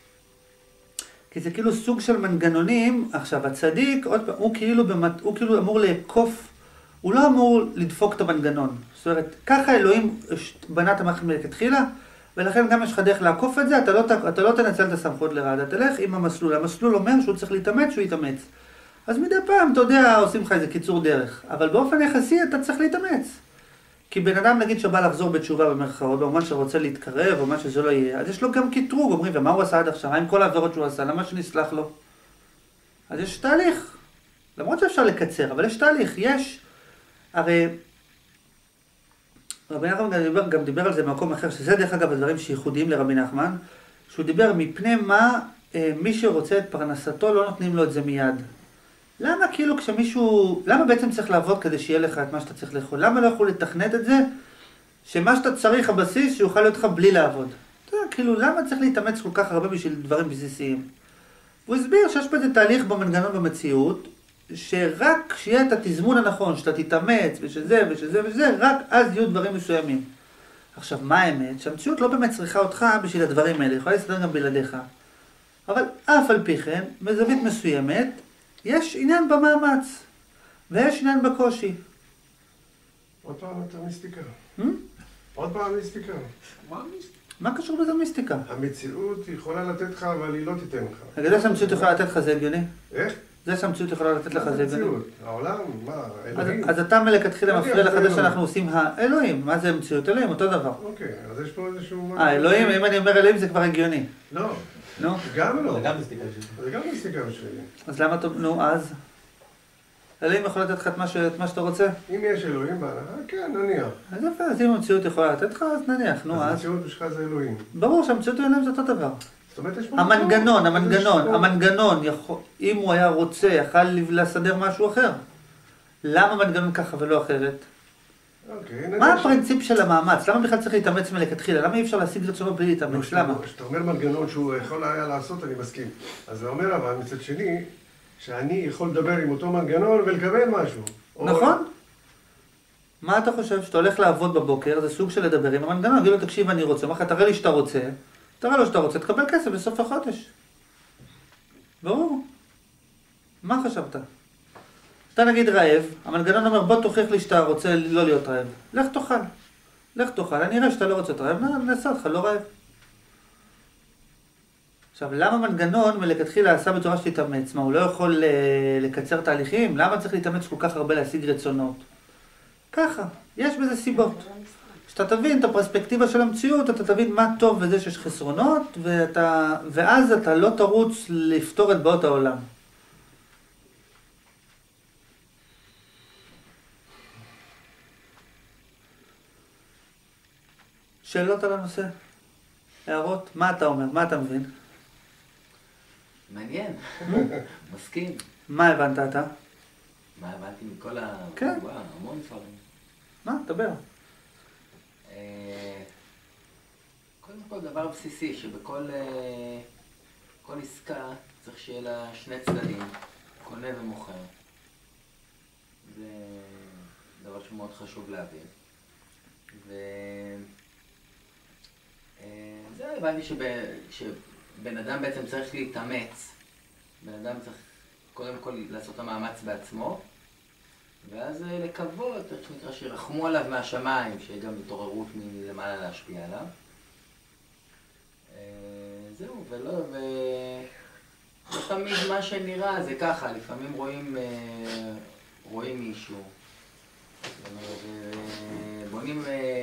כי זה כאילו סוג של מנגנונים. עכשיו, הצדיק, עוד פעם, הוא כאילו אמור לעקוף, הוא לא אמור לדפוק את המנגנון. זאת אומרת, ככה אלוהים בנה את המערכת מלכתחילה, ולכן גם יש לך דרך לעקוף את זה, אתה לא תנצל את הסמכות לרעה, אתה תלך עם המסלול. המסלול אומר שהוא צריך להתאמץ, שהוא יתאמץ. אז מדי פעם, אתה יודע, עושים לך איזה קיצור דרך. אבל באופן יחסי אתה צריך להתאמץ. כי בן אדם נגיד שבא לחזור בתשובה במרכאות, במובן שרוצה להתקרב, או מה שזה לא יהיה, אז יש לו גם קיטרוג, אומרים, ומה הוא עשה עד עכשיו? מה עם כל העבירות שהוא עשה? למה שנסלח לו? אז יש תהליך. למרות שאפשר לקצר, אבל יש תהליך. הרי רבי נחמן גם דיבר על זה במקום אחר, שזה דרך אגב הדברים שייחודיים לרבי נחמן, שהוא דיבר מפני מה מי שרוצה את פרנסתו לא נותנים לו את זה מיד. למה כאילו כשמישהו, למה בעצם צריך לעבוד כדי שיהיה לך את מה שאתה צריך לאכול? למה לא יכול לתכנת את זה שמה שאתה צריך הבסיס שיוכל להיות לך בלי לעבוד? אתה יודע, כאילו למה צריך להתאמץ כל כך הרבה בשביל דברים בסיסיים? הוא הסביר שיש פה איזה תהליך במנגנון במציאות, שרק כשיהיה את התזמון הנכון, שאתה תתאמץ ושזה ושזה ושזה, רק אז יהיו דברים מסוימים. עכשיו, מה האמת? שהמציאות לא באמת צריכה אותך בשביל הדברים האלה, יכולה להסתדר גם בלעדיך. אבל אף על פי כן, מזווית מסוימת, יש עניין במאמץ, ויש עניין בקושי. עוד פעם אתה מיסטיקה. עוד פעם מיסטיקה. מה קשור בזה מיסטיקה? המציאות יכולה לתת לך, אבל היא לא תיתן לך. רגע, זה שהמציאות יכולה לתת לך זה הגיוני? איך? זה שהמציאות יכולה לתת לך זה הגיוני? העולם, מה, אלוהים? אז אתה מלכתחילה מפריע לך זה שאנחנו עושים האלוהים. מה זה המציאות? אלוהים, אותו דבר. אוקיי, אז יש פה איזשהו... אלוהים, אם אני אומר אלוהים זה כבר הגיוני. לא. נו? גם לא. זה גם מיסטיקה בשבילי. זה גם מיסטיקה בשבילי. אז למה אתה... נו, אז? אלוהים יכול לתת לך את מה שאתה רוצה? אם יש אלוהים בהנחה, כן, נניח. אז יפה, אז אם המציאות יכולה לתת לך, אז נניח, נו, אז אז... המציאות בשבילך זה אלוהים. ברור שהמציאות ואלוהים זה אותו דבר. זאת אומרת, יש פה... המנגנון, אם הוא היה רוצה, יכל לסדר משהו אחר. למה מנגנון ככה ולא אחרת? מה הפרינציפ של המאמץ? למה בכלל צריך להתאמץ מלכתחילה? למה אי אפשר להשיג את רצונו בלי להתאמץ? למה? כשאתה אומר מנגנון שהוא יכול היה לעשות, אני מסכים. אז זה אומר אבל מצד שני, שאני יכול לדבר עם אותו מנגנון ולקבל משהו. נכון. מה אתה חושב? שאתה הולך לעבוד בבוקר, זה סוג של לדבר עם המנגנון. תגיד לו, תקשיב, אני רוצה. מה, תראה לי שאתה רוצה. תראה לו שאתה רוצה, תקבל כסף בסוף החודש. ברור. מה חשבת? אתה נגיד רעב, המנגנון אומר, בוא תוכיח לי שאתה רוצה לא להיות רעב. לך תאכל. לך תאכל, אני אראה שאתה לא רוצה את רעב, נעשה אותך לא רעב. עכשיו, למה מנגנון מלכתחילה עשה בצורה שתתאמץ? מה, הוא לא יכול לקצר תהליכים? למה צריך להתאמץ כל כך הרבה להשיג רצונות? ככה, יש בזה סיבות. כשאתה תבין את הפרספקטיבה של המציאות, אתה תבין מה טוב בזה שיש חסרונות, ואז אתה לא תרוץ לפתור את בעיות העולם. שאלות על הנושא? הערות? מה אתה אומר? מה אתה מבין? מעניין. מסכים. מה הבנת אתה? מה הבנתי מכל ה... כן. המון דברים. מה? דבר. קודם כל דבר בסיסי, שבכל כל עסקה צריך שיהיה לה שני צדדים, קונה ומוכר. זה דבר שמאוד חשוב להבין. זה הבנתי שבן אדם בעצם צריך להתאמץ. בן אדם צריך קודם כל לעשות את המאמץ בעצמו, ואז לקוות, איך שנקרא, שירחמו עליו מהשמיים, שיהיה גם התעוררות מלמעלה להשפיע עליו. זהו, ולא תמיד מה שנראה זה ככה, לפעמים רואים מישהו, בונים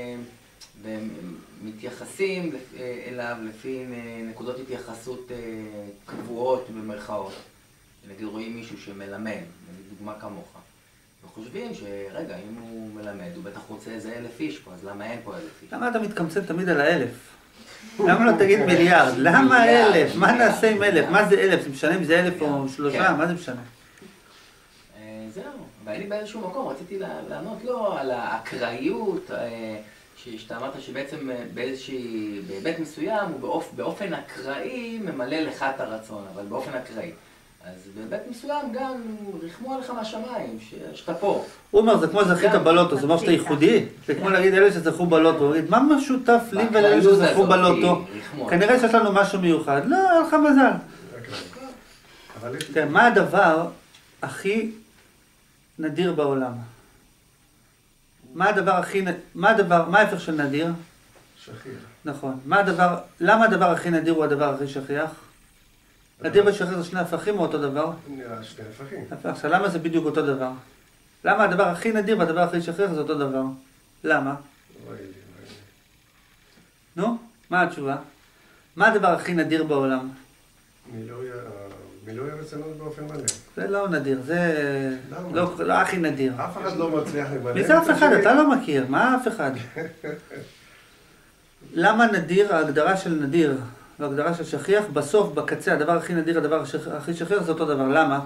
ומתייחסים אליו לפי נקודות התייחסות קבועות במרכאות. נגיד רואים מישהו שמלמד, נגיד דוגמה כמוך, וחושבים שרגע, אם הוא מלמד, הוא בטח רוצה איזה 1,000 איש פה, אז למה אין פה 1,000 איש? למה אתה מתקמצן תמיד על 1,000? למה לא תגיד מיליארד? למה 1,000? מה נעשה עם 1,000? מה זה 1,000? זה משנה אם זה 1,000 או 3? מה זה משנה? זהו, ואני באיזשהו מקום רציתי לענות לו על האקראיות, שאתה אמרת שבעצם בהיבט מסוים הוא באופן אקראי ממלא לך את הרצון, אבל באופן אקראי. אז בהיבט מסוים גם רחמו עליך מהשמיים, שאתה פה. הוא אומר, זה כמו זכית בלוטו, זה אומר שאתה ייחודי. זה כמו להגיד אלה שזכו בלוטו, הוא יגיד, מה משותף לי ולאלה שזכו בלוטו? כנראה שיש לנו משהו מיוחד. לא, היה לך מזל. כן, מה הדבר הכי נדיר בעולם? מה ההפך של נדיר? שכיח. נכון. למה הדבר הכי נדיר הוא הדבר הכי שכיח? נדיר ושכיח זה שני הפכים או אותו דבר? נראה שני הפכים. עכשיו, למה זה בדיוק אותו דבר? למה הדבר הכי נדיר והדבר הכי שכיח זה אותו דבר? למה? נו, מה התשובה? מה הדבר הכי נדיר בעולם? מילוי הרצינות באופן מלא. זה לא נדיר, זה לא הכי נדיר. אף אחד לא מצליח למלא. מי זה אף אחד? אתה לא מכיר, מה אף אחד? למה נדיר, ההגדרה של נדיר וההגדרה של שכיח, בסוף, בקצה, הדבר הכי נדיר, הדבר הכי שכיח זה אותו דבר. למה?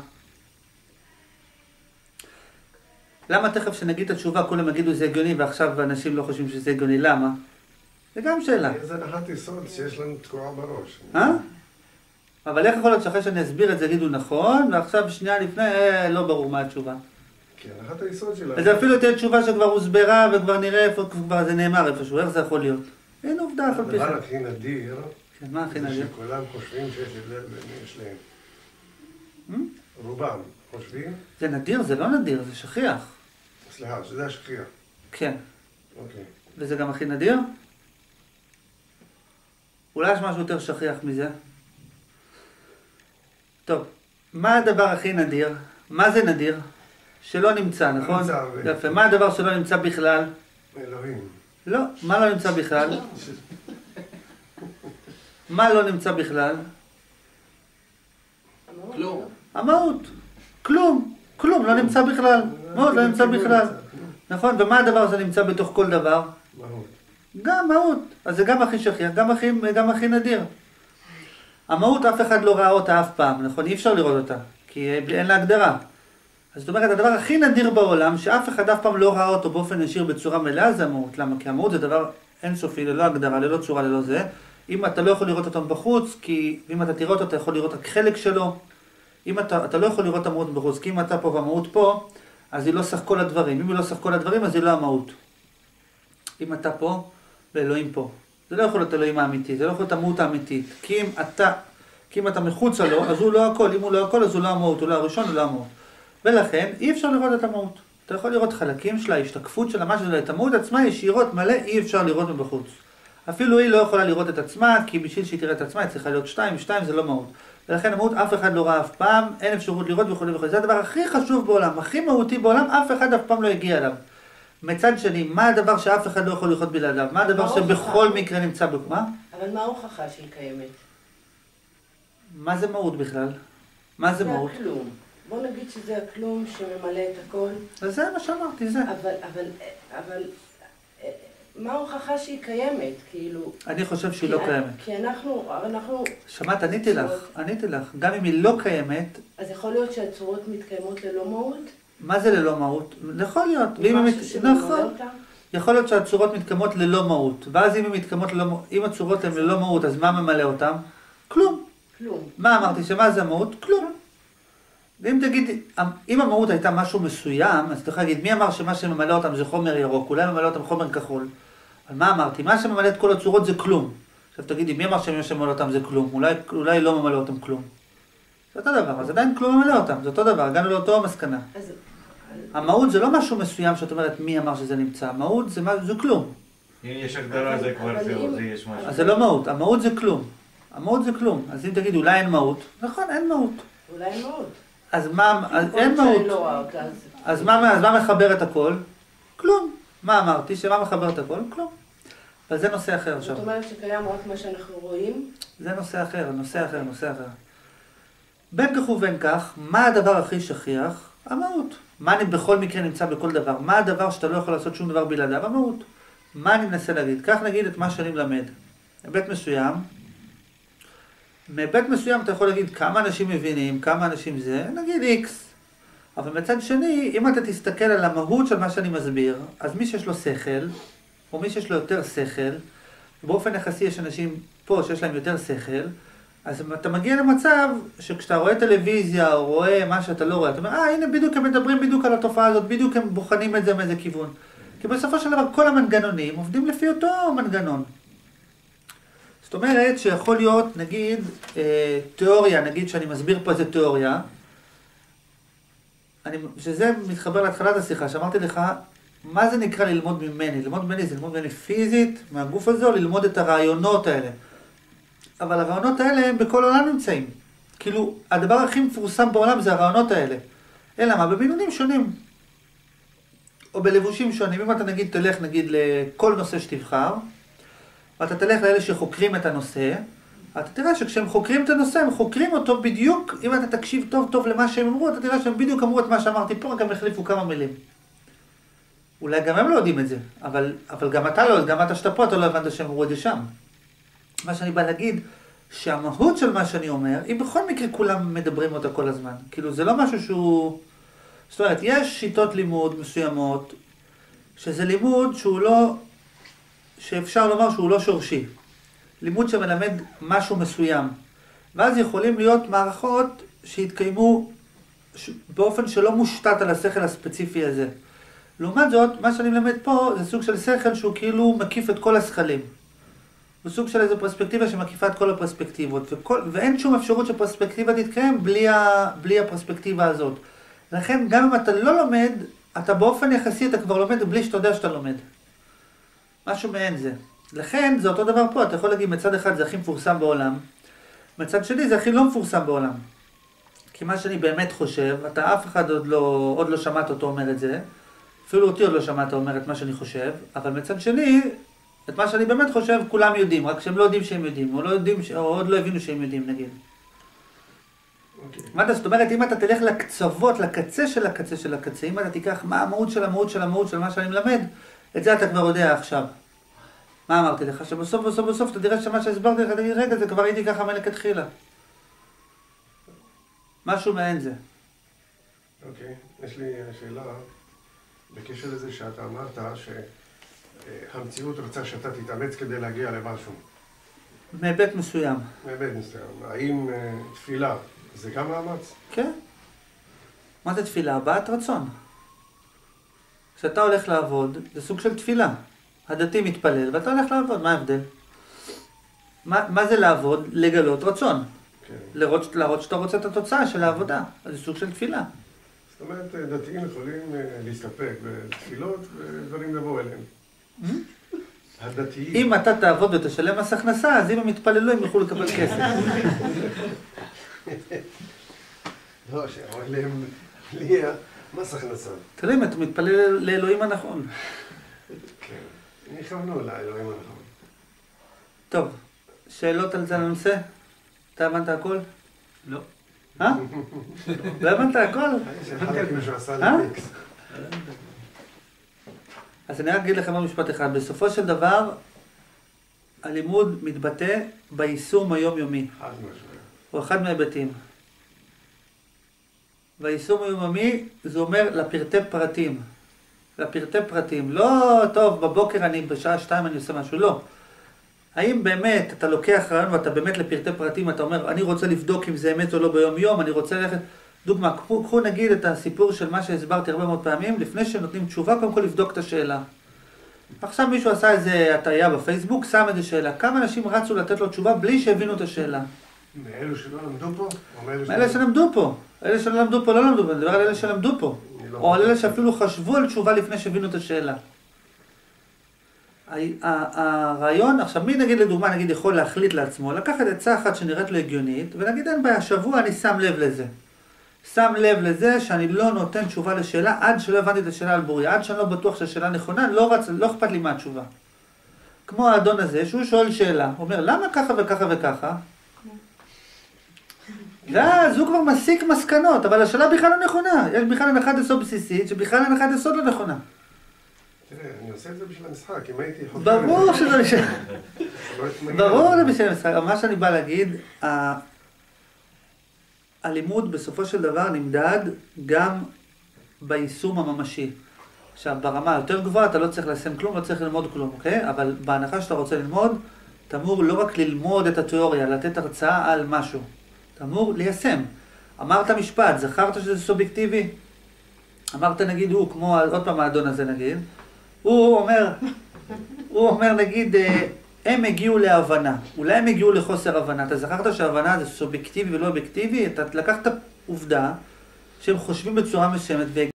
למה תכף שנגיד את התשובה כולם יגידו זה הגיוני ועכשיו אנשים לא חושבים שזה הגיוני? למה? זה גם שאלה. זה הנחת יסוד שיש לנו תקועה בראש. אבל איך יכול להיות שאחרי שאני אסביר את זה יגידו נכון, ועכשיו שנייה לפני לא ברור מה התשובה? כי הנחת היסוד שלה... וזה אפילו תהיה תשובה שכבר הוסברה וכבר נראה איפה כבר זה נאמר איפשהו, איך זה יכול להיות? אין עובדה אף על פי הדבר הכי נדיר, מה הכי נדיר? זה שכולם חושבים שיש הבדל בין יש להם. רובם חושבים? זה נדיר, זה לא נדיר, זה שכיח. סליחה, שזה השכיח. כן. אוקיי. וזה גם הכי נדיר? אולי יש משהו יותר שכיח מזה? טוב, מה הדבר הכי נדיר? מה זה נדיר? שלא נמצא, נכון? יפה, מה הדבר שלא נמצא בכלל? אלוהים. לא, מה לא נמצא בכלל? מה לא נמצא בכלל? כלום. המהות. כלום. כלום, לא נמצא בכלל. מהות לא נמצא בכלל. נכון, ומה הדבר הזה נמצא בתוך כל דבר? מהות. גם מהות. אז זה גם הכי שכיח, גם הכי נדיר. המהות אף אחד לא ראה אותה אף פעם, נכון? אי אפשר לראות אותה, כי אין לה הגדרה. אז זאת אומרת, הדבר הכי נדיר בעולם, שאף אחד אף פעם לא ראה אותו באופן ישיר בצורה מלאה, זה המהות. למה? כי המהות זה דבר אינסופי, ללא הגדרה, ללא צורה, ללא זה. אם אתה לא יכול לראות אותם בחוץ, כי אם אתה תראה אותו, אתה יכול לראות רק חלק שלו. אם אתה לא יכול לראות את המהות בחוץ, כי אם אתה פה והמהות פה, אז היא לא סך כל הדברים. אם היא לא סך כל הדברים, אז היא לא המהות. אם אתה פה, ואלוהים פה. זה לא יכול להיות אלוהים האמיתי, זה לא יכול להיות המהות האמיתית. כי אם אתה מחוצה לו, אז הוא לא הכל. אם הוא לא הכל, אז הוא לא המהות, הוא לא הראשון, הוא לא המהות. ולכן, אי אפשר לראות את המהות. אתה יכול לראות חלקים שלה, השתקפות שלה, מה שזה, את המהות עצמה ישירות מלא, אי אפשר לראות מבחוץ. אפילו היא לא יכולה לראות את עצמה, כי בשביל שהיא תראה את עצמה, היא צריכה להיות 2 זה לא מהות. ולכן המהות אף אחד לא ראה אף פעם, אין אפשרות לראות וכו' וכו'. זה הדבר הכי חשוב בעולם, הכי מהותי בעולם, אף אחד אף פעם לא הגיע אליו. מצד שני, מה הדבר שאף אחד לא יכול לראות בלעדיו? מה הדבר שבכל מקרה נמצא מה? אבל מה ההוכחה שהיא קיימת? מה זה מהות בכלל? מה זה מהות? זה הכלום. בוא נגיד שזה הכלום שממלא את הכל. אז זה מה שאמרתי, זה. אבל מה ההוכחה שהיא קיימת? כאילו... אני חושב שהיא לא קיימת. כי אנחנו... שמעת, עניתי לך. גם אם היא לא קיימת... אז יכול להיות שהצורות מתקיימות ללא מהות? מה זה ללא מהות? יכול להיות. משהו שממלא אותה? יכול להיות שהצורות מתקיימות ללא מהות. ואז אם הצורות הן ללא מהות, אז מה ממלא אותן? כלום. מה אמרתי? שמה זה המהות? כלום. ואם תגיד, אם המהות הייתה משהו מסוים, אז אתה יכול להגיד, מי אמר שמה שממלא אותם זה חומר ירוק, אולי ממלא אותם חומר כחול. אבל מה אמרתי? מה שממלא את כל הצורות זה כלום. עכשיו תגידי, מי אמר שמה שממלא אותם זה כלום? אולי לא ממלא אותם כלום. זה אותו דבר, אז עדיין כלום ממלא אותם, זה אותו דבר, הגענו לאותו המסקנה. המהות זה לא משהו מסוים שאת אומרת מי אמר שזה נמצא, המהות זה כלום. אם יש הגדרה זה כבר זהו, זה יש משהו. אז זה לא מהות, המהות זה כלום. המהות זה כלום. אז אם תגיד אולי אין מהות, נכון, אין מהות. אולי אין מהות. אז אין מהות. אז מה מחבר את הכל? כלום. מה אמרתי? שמה מחבר את הכל? כלום. אבל זה נושא אחר עכשיו. זאת אומרת שקיים רק מה שאנחנו רואים? זה נושא אחר. בין כך ובין כך, מה הדבר הכי שכיח? המהות. מה אני בכל מקרה נמצא בכל דבר? מה הדבר שאתה לא יכול לעשות שום דבר בלעדיו? המהות. מה אני מנסה להגיד? כך נגיד את מה שאני מלמד. מבית מסוים אתה יכול להגיד כמה אנשים מבינים, כמה אנשים זה, נגיד X. אבל מצד שני, אם אתה תסתכל על המהות של מה שאני מסביר, אז מי שיש לו שכל, או מי שיש לו יותר שכל, באופן יחסי יש אנשים פה שיש להם יותר שכל, אז אתה מגיע למצב שכשאתה רואה טלוויזיה או רואה מה שאתה לא רואה, אתה אומר, הנה בדיוק הם מדברים בדיוק על התופעה הזאת, בדיוק הם בוחנים את זה מאיזה כיוון. כי בסופו של דבר כל המנגנונים עובדים לפי אותו מנגנון. זאת אומרת שיכול להיות, נגיד, תיאוריה, נגיד שאני מסביר פה איזה תיאוריה, שזה מתחבר להתחלת השיחה, שאמרתי לך, מה זה נקרא ללמוד ממני? ללמוד ממני זה ללמוד ממני פיזית, מהגוף הזה, או ללמוד את הרעיונות האלה. אבל הרעיונות האלה הם בכל העולם נמצאים. כאילו, הדבר הכי מפורסם בעולם זה הרעיונות האלה. אלא מה? במינונים שונים. או בלבושים שונים. אם אתה תלך לכל נושא שתבחר, ואתה תלך לאלה שחוקרים את הנושא, אתה תראה שכשהם חוקרים את הנושא, הם חוקרים אותו בדיוק, אם אתה תקשיב טוב טוב למה שהם אמרו, אתה תראה שהם בדיוק אמרו את מה שאמרתי פה, גם החליפו כמה מילים. אולי גם הם לא יודעים את זה, אבל גם אתה לא, גם אתה שאתה פה, אתה לא הבנת שהם אמרו את זה שם. מה שאני בא להגיד, שהמהות של מה שאני אומר, היא בכל מקרה כולם מדברים אותה כל הזמן. כאילו זה לא משהו שהוא... זאת אומרת, יש שיטות לימוד מסוימות, שזה לימוד שהוא לא... שאפשר לומר שהוא לא שורשי. לימוד שמלמד משהו מסוים. ואז יכולים להיות מערכות שהתקיימו באופן שלא מושתת על השכל הספציפי הזה. לעומת זאת, מה שאני מלמד פה זה סוג של שכל שהוא כאילו מקיף את כל השכלים. הוא סוג של איזו פרספקטיבה שמקיפה את כל הפרספקטיבות. ואין שום אפשרות שפרספקטיבה תתקיים בלי הפרספקטיבה הזאת. לכן גם אם אתה לא לומד, אתה באופן יחסי אתה כבר לומד בלי שאתה יודע שאתה לומד. משהו מעין זה. לכן זה אותו דבר פה, אתה יכול להגיד מצד אחד זה הכי מפורסם בעולם, מצד שני זה הכי לא מפורסם בעולם. כי מה שאני באמת חושב, אתה אף אחד עוד לא שמעת אותו אומר את זה, אפילו אותי עוד לא שמעת אומר את מה שאני חושב, אבל מצד שני, את מה שאני באמת חושב כולם יודעים, רק שהם לא יודעים שהם יודעים, או עוד לא הבינו שהם יודעים נגיד. מה זאת אומרת, אם אתה תלך לקצוות, לקצה של הקצה של הקצה, אם אתה תיקח מה המהות של המהות של המהות של מה שאני מלמד, את זה אתה כבר יודע עכשיו. מה אמרתי לך? שבסוף אתה תראה שמה שהסברתי לך, תגיד, רגע, זה כבר הייתי ככה מלכתחילה. משהו מעין זה. אוקיי, יש לי שאלה בקשר לזה שאתה אמרת שהמציאות רוצה שאתה תתאמץ כדי להגיע למשהו. מהיבט מסוים. מהיבט מסוים. האם תפילה זה גם מאמץ? כן. מה זה תפילה? הבעת רצון. כשאתה הולך לעבוד, זה סוג של תפילה. הדתי מתפלל, ואתה הולך לעבוד, מה ההבדל? מה זה לעבוד? לגלות רצון. כן. להראות שאתה רוצה את התוצאה של העבודה. אז זה סוג של תפילה. זאת אומרת, דתיים יכולים להסתפק בתפילות ודברים לבוא אליהם. הדתיים... אם אתה תעבוד ותשלם מס הכנסה, אז אם הם יתפללו, הם יוכלו לקבל כסף. לא, שאומר להם, לי מס הכנסה. תראה אם אתה מתפלל לאלוהים הנכון. כן, יכוונו לאלוהים הנכון. טוב, שאלות על זה לנושא? אתה הבנת הכל? לא. לא הבנת הכל? אז אני רק אגיד לכם עוד משפט אחד. בסופו של דבר, הלימוד מתבטא ביישום היומיומי. הוא אחד מההיבטים. והיישום היומיומי זה אומר לפרטי פרטים. לפרטי פרטים. לא, טוב, בבוקר אני בשעה 2 אני עושה משהו. לא. האם באמת אתה לוקח רעיון ואתה באמת לפרטי פרטים, אתה אומר, אני רוצה לבדוק אם זה אמת או לא ביום יום, אני רוצה ללכת... דוגמה, קחו נגיד את הסיפור של מה שהסברתי הרבה מאוד פעמים, לפני שנותנים תשובה, קודם כל לבדוק את השאלה. עכשיו מישהו עשה איזה הטעיה בפייסבוק, שם איזה שאלה. כמה אנשים רצו לתת לו תשובה בלי שהבינו את השאלה? מאלו שלא למדו פה? מאלה שלמדו פה. אלה שלא למדו פה לא למדו, אני מדבר על אלה שלמדו פה. או על אלה שאפילו חשבו על תשובה לפני שהבינו את השאלה. הרעיון, עכשיו מי נגיד לדוגמה, נגיד יכול להחליט לעצמו, לקחת עצה אחת שנראית לו הגיונית, ונגיד אין בעיה, השבוע אני שם לב לזה. שם לב לזה שאני לא נותן תשובה לשאלה עד שלא הבנתי את השאלה על בוריה, עד שאני לא בטוח שהשאלה נכונה, לא אכפת לי מה התשובה. כמו האדון הזה, שהוא שואל שאלה, הוא אומר, למה ככה וככה וככה? ואז הוא כבר מסיק מסקנות, אבל השאלה בכלל לא נכונה. יש בכלל הנחת יסוד בסיסית, שבכלל הנחת יסוד לא נכונה. תראה, אני עושה את זה בשביל המשחק, אם הייתי חוקר... ברור שזה בשביל... ברור שזה בשביל המשחק. מה שאני בא להגיד, הלימוד בסופו של דבר נמדד גם ביישום הממשי. עכשיו, ברמה יותר גבוהה אתה לא צריך ליישם כלום, לא צריך ללמוד כלום, אוקיי? אבל בהנחה שאתה רוצה ללמוד, אתה אמור לא רק ללמוד את התיאוריה, לתת הרצאה על משהו. אתה אמור ליישם. אמרת משפט, זכרת שזה סובייקטיבי? אמרת נגיד הוא, כמו עוד פעם האדון הזה נגיד, הוא אומר נגיד, הם הגיעו להבנה, אולי הם הגיעו לחוסר הבנה. אתה זכרת שההבנה זה סובייקטיבי ולא אובייקטיבי? אתה לקחת עובדה שהם חושבים בצורה מסוימת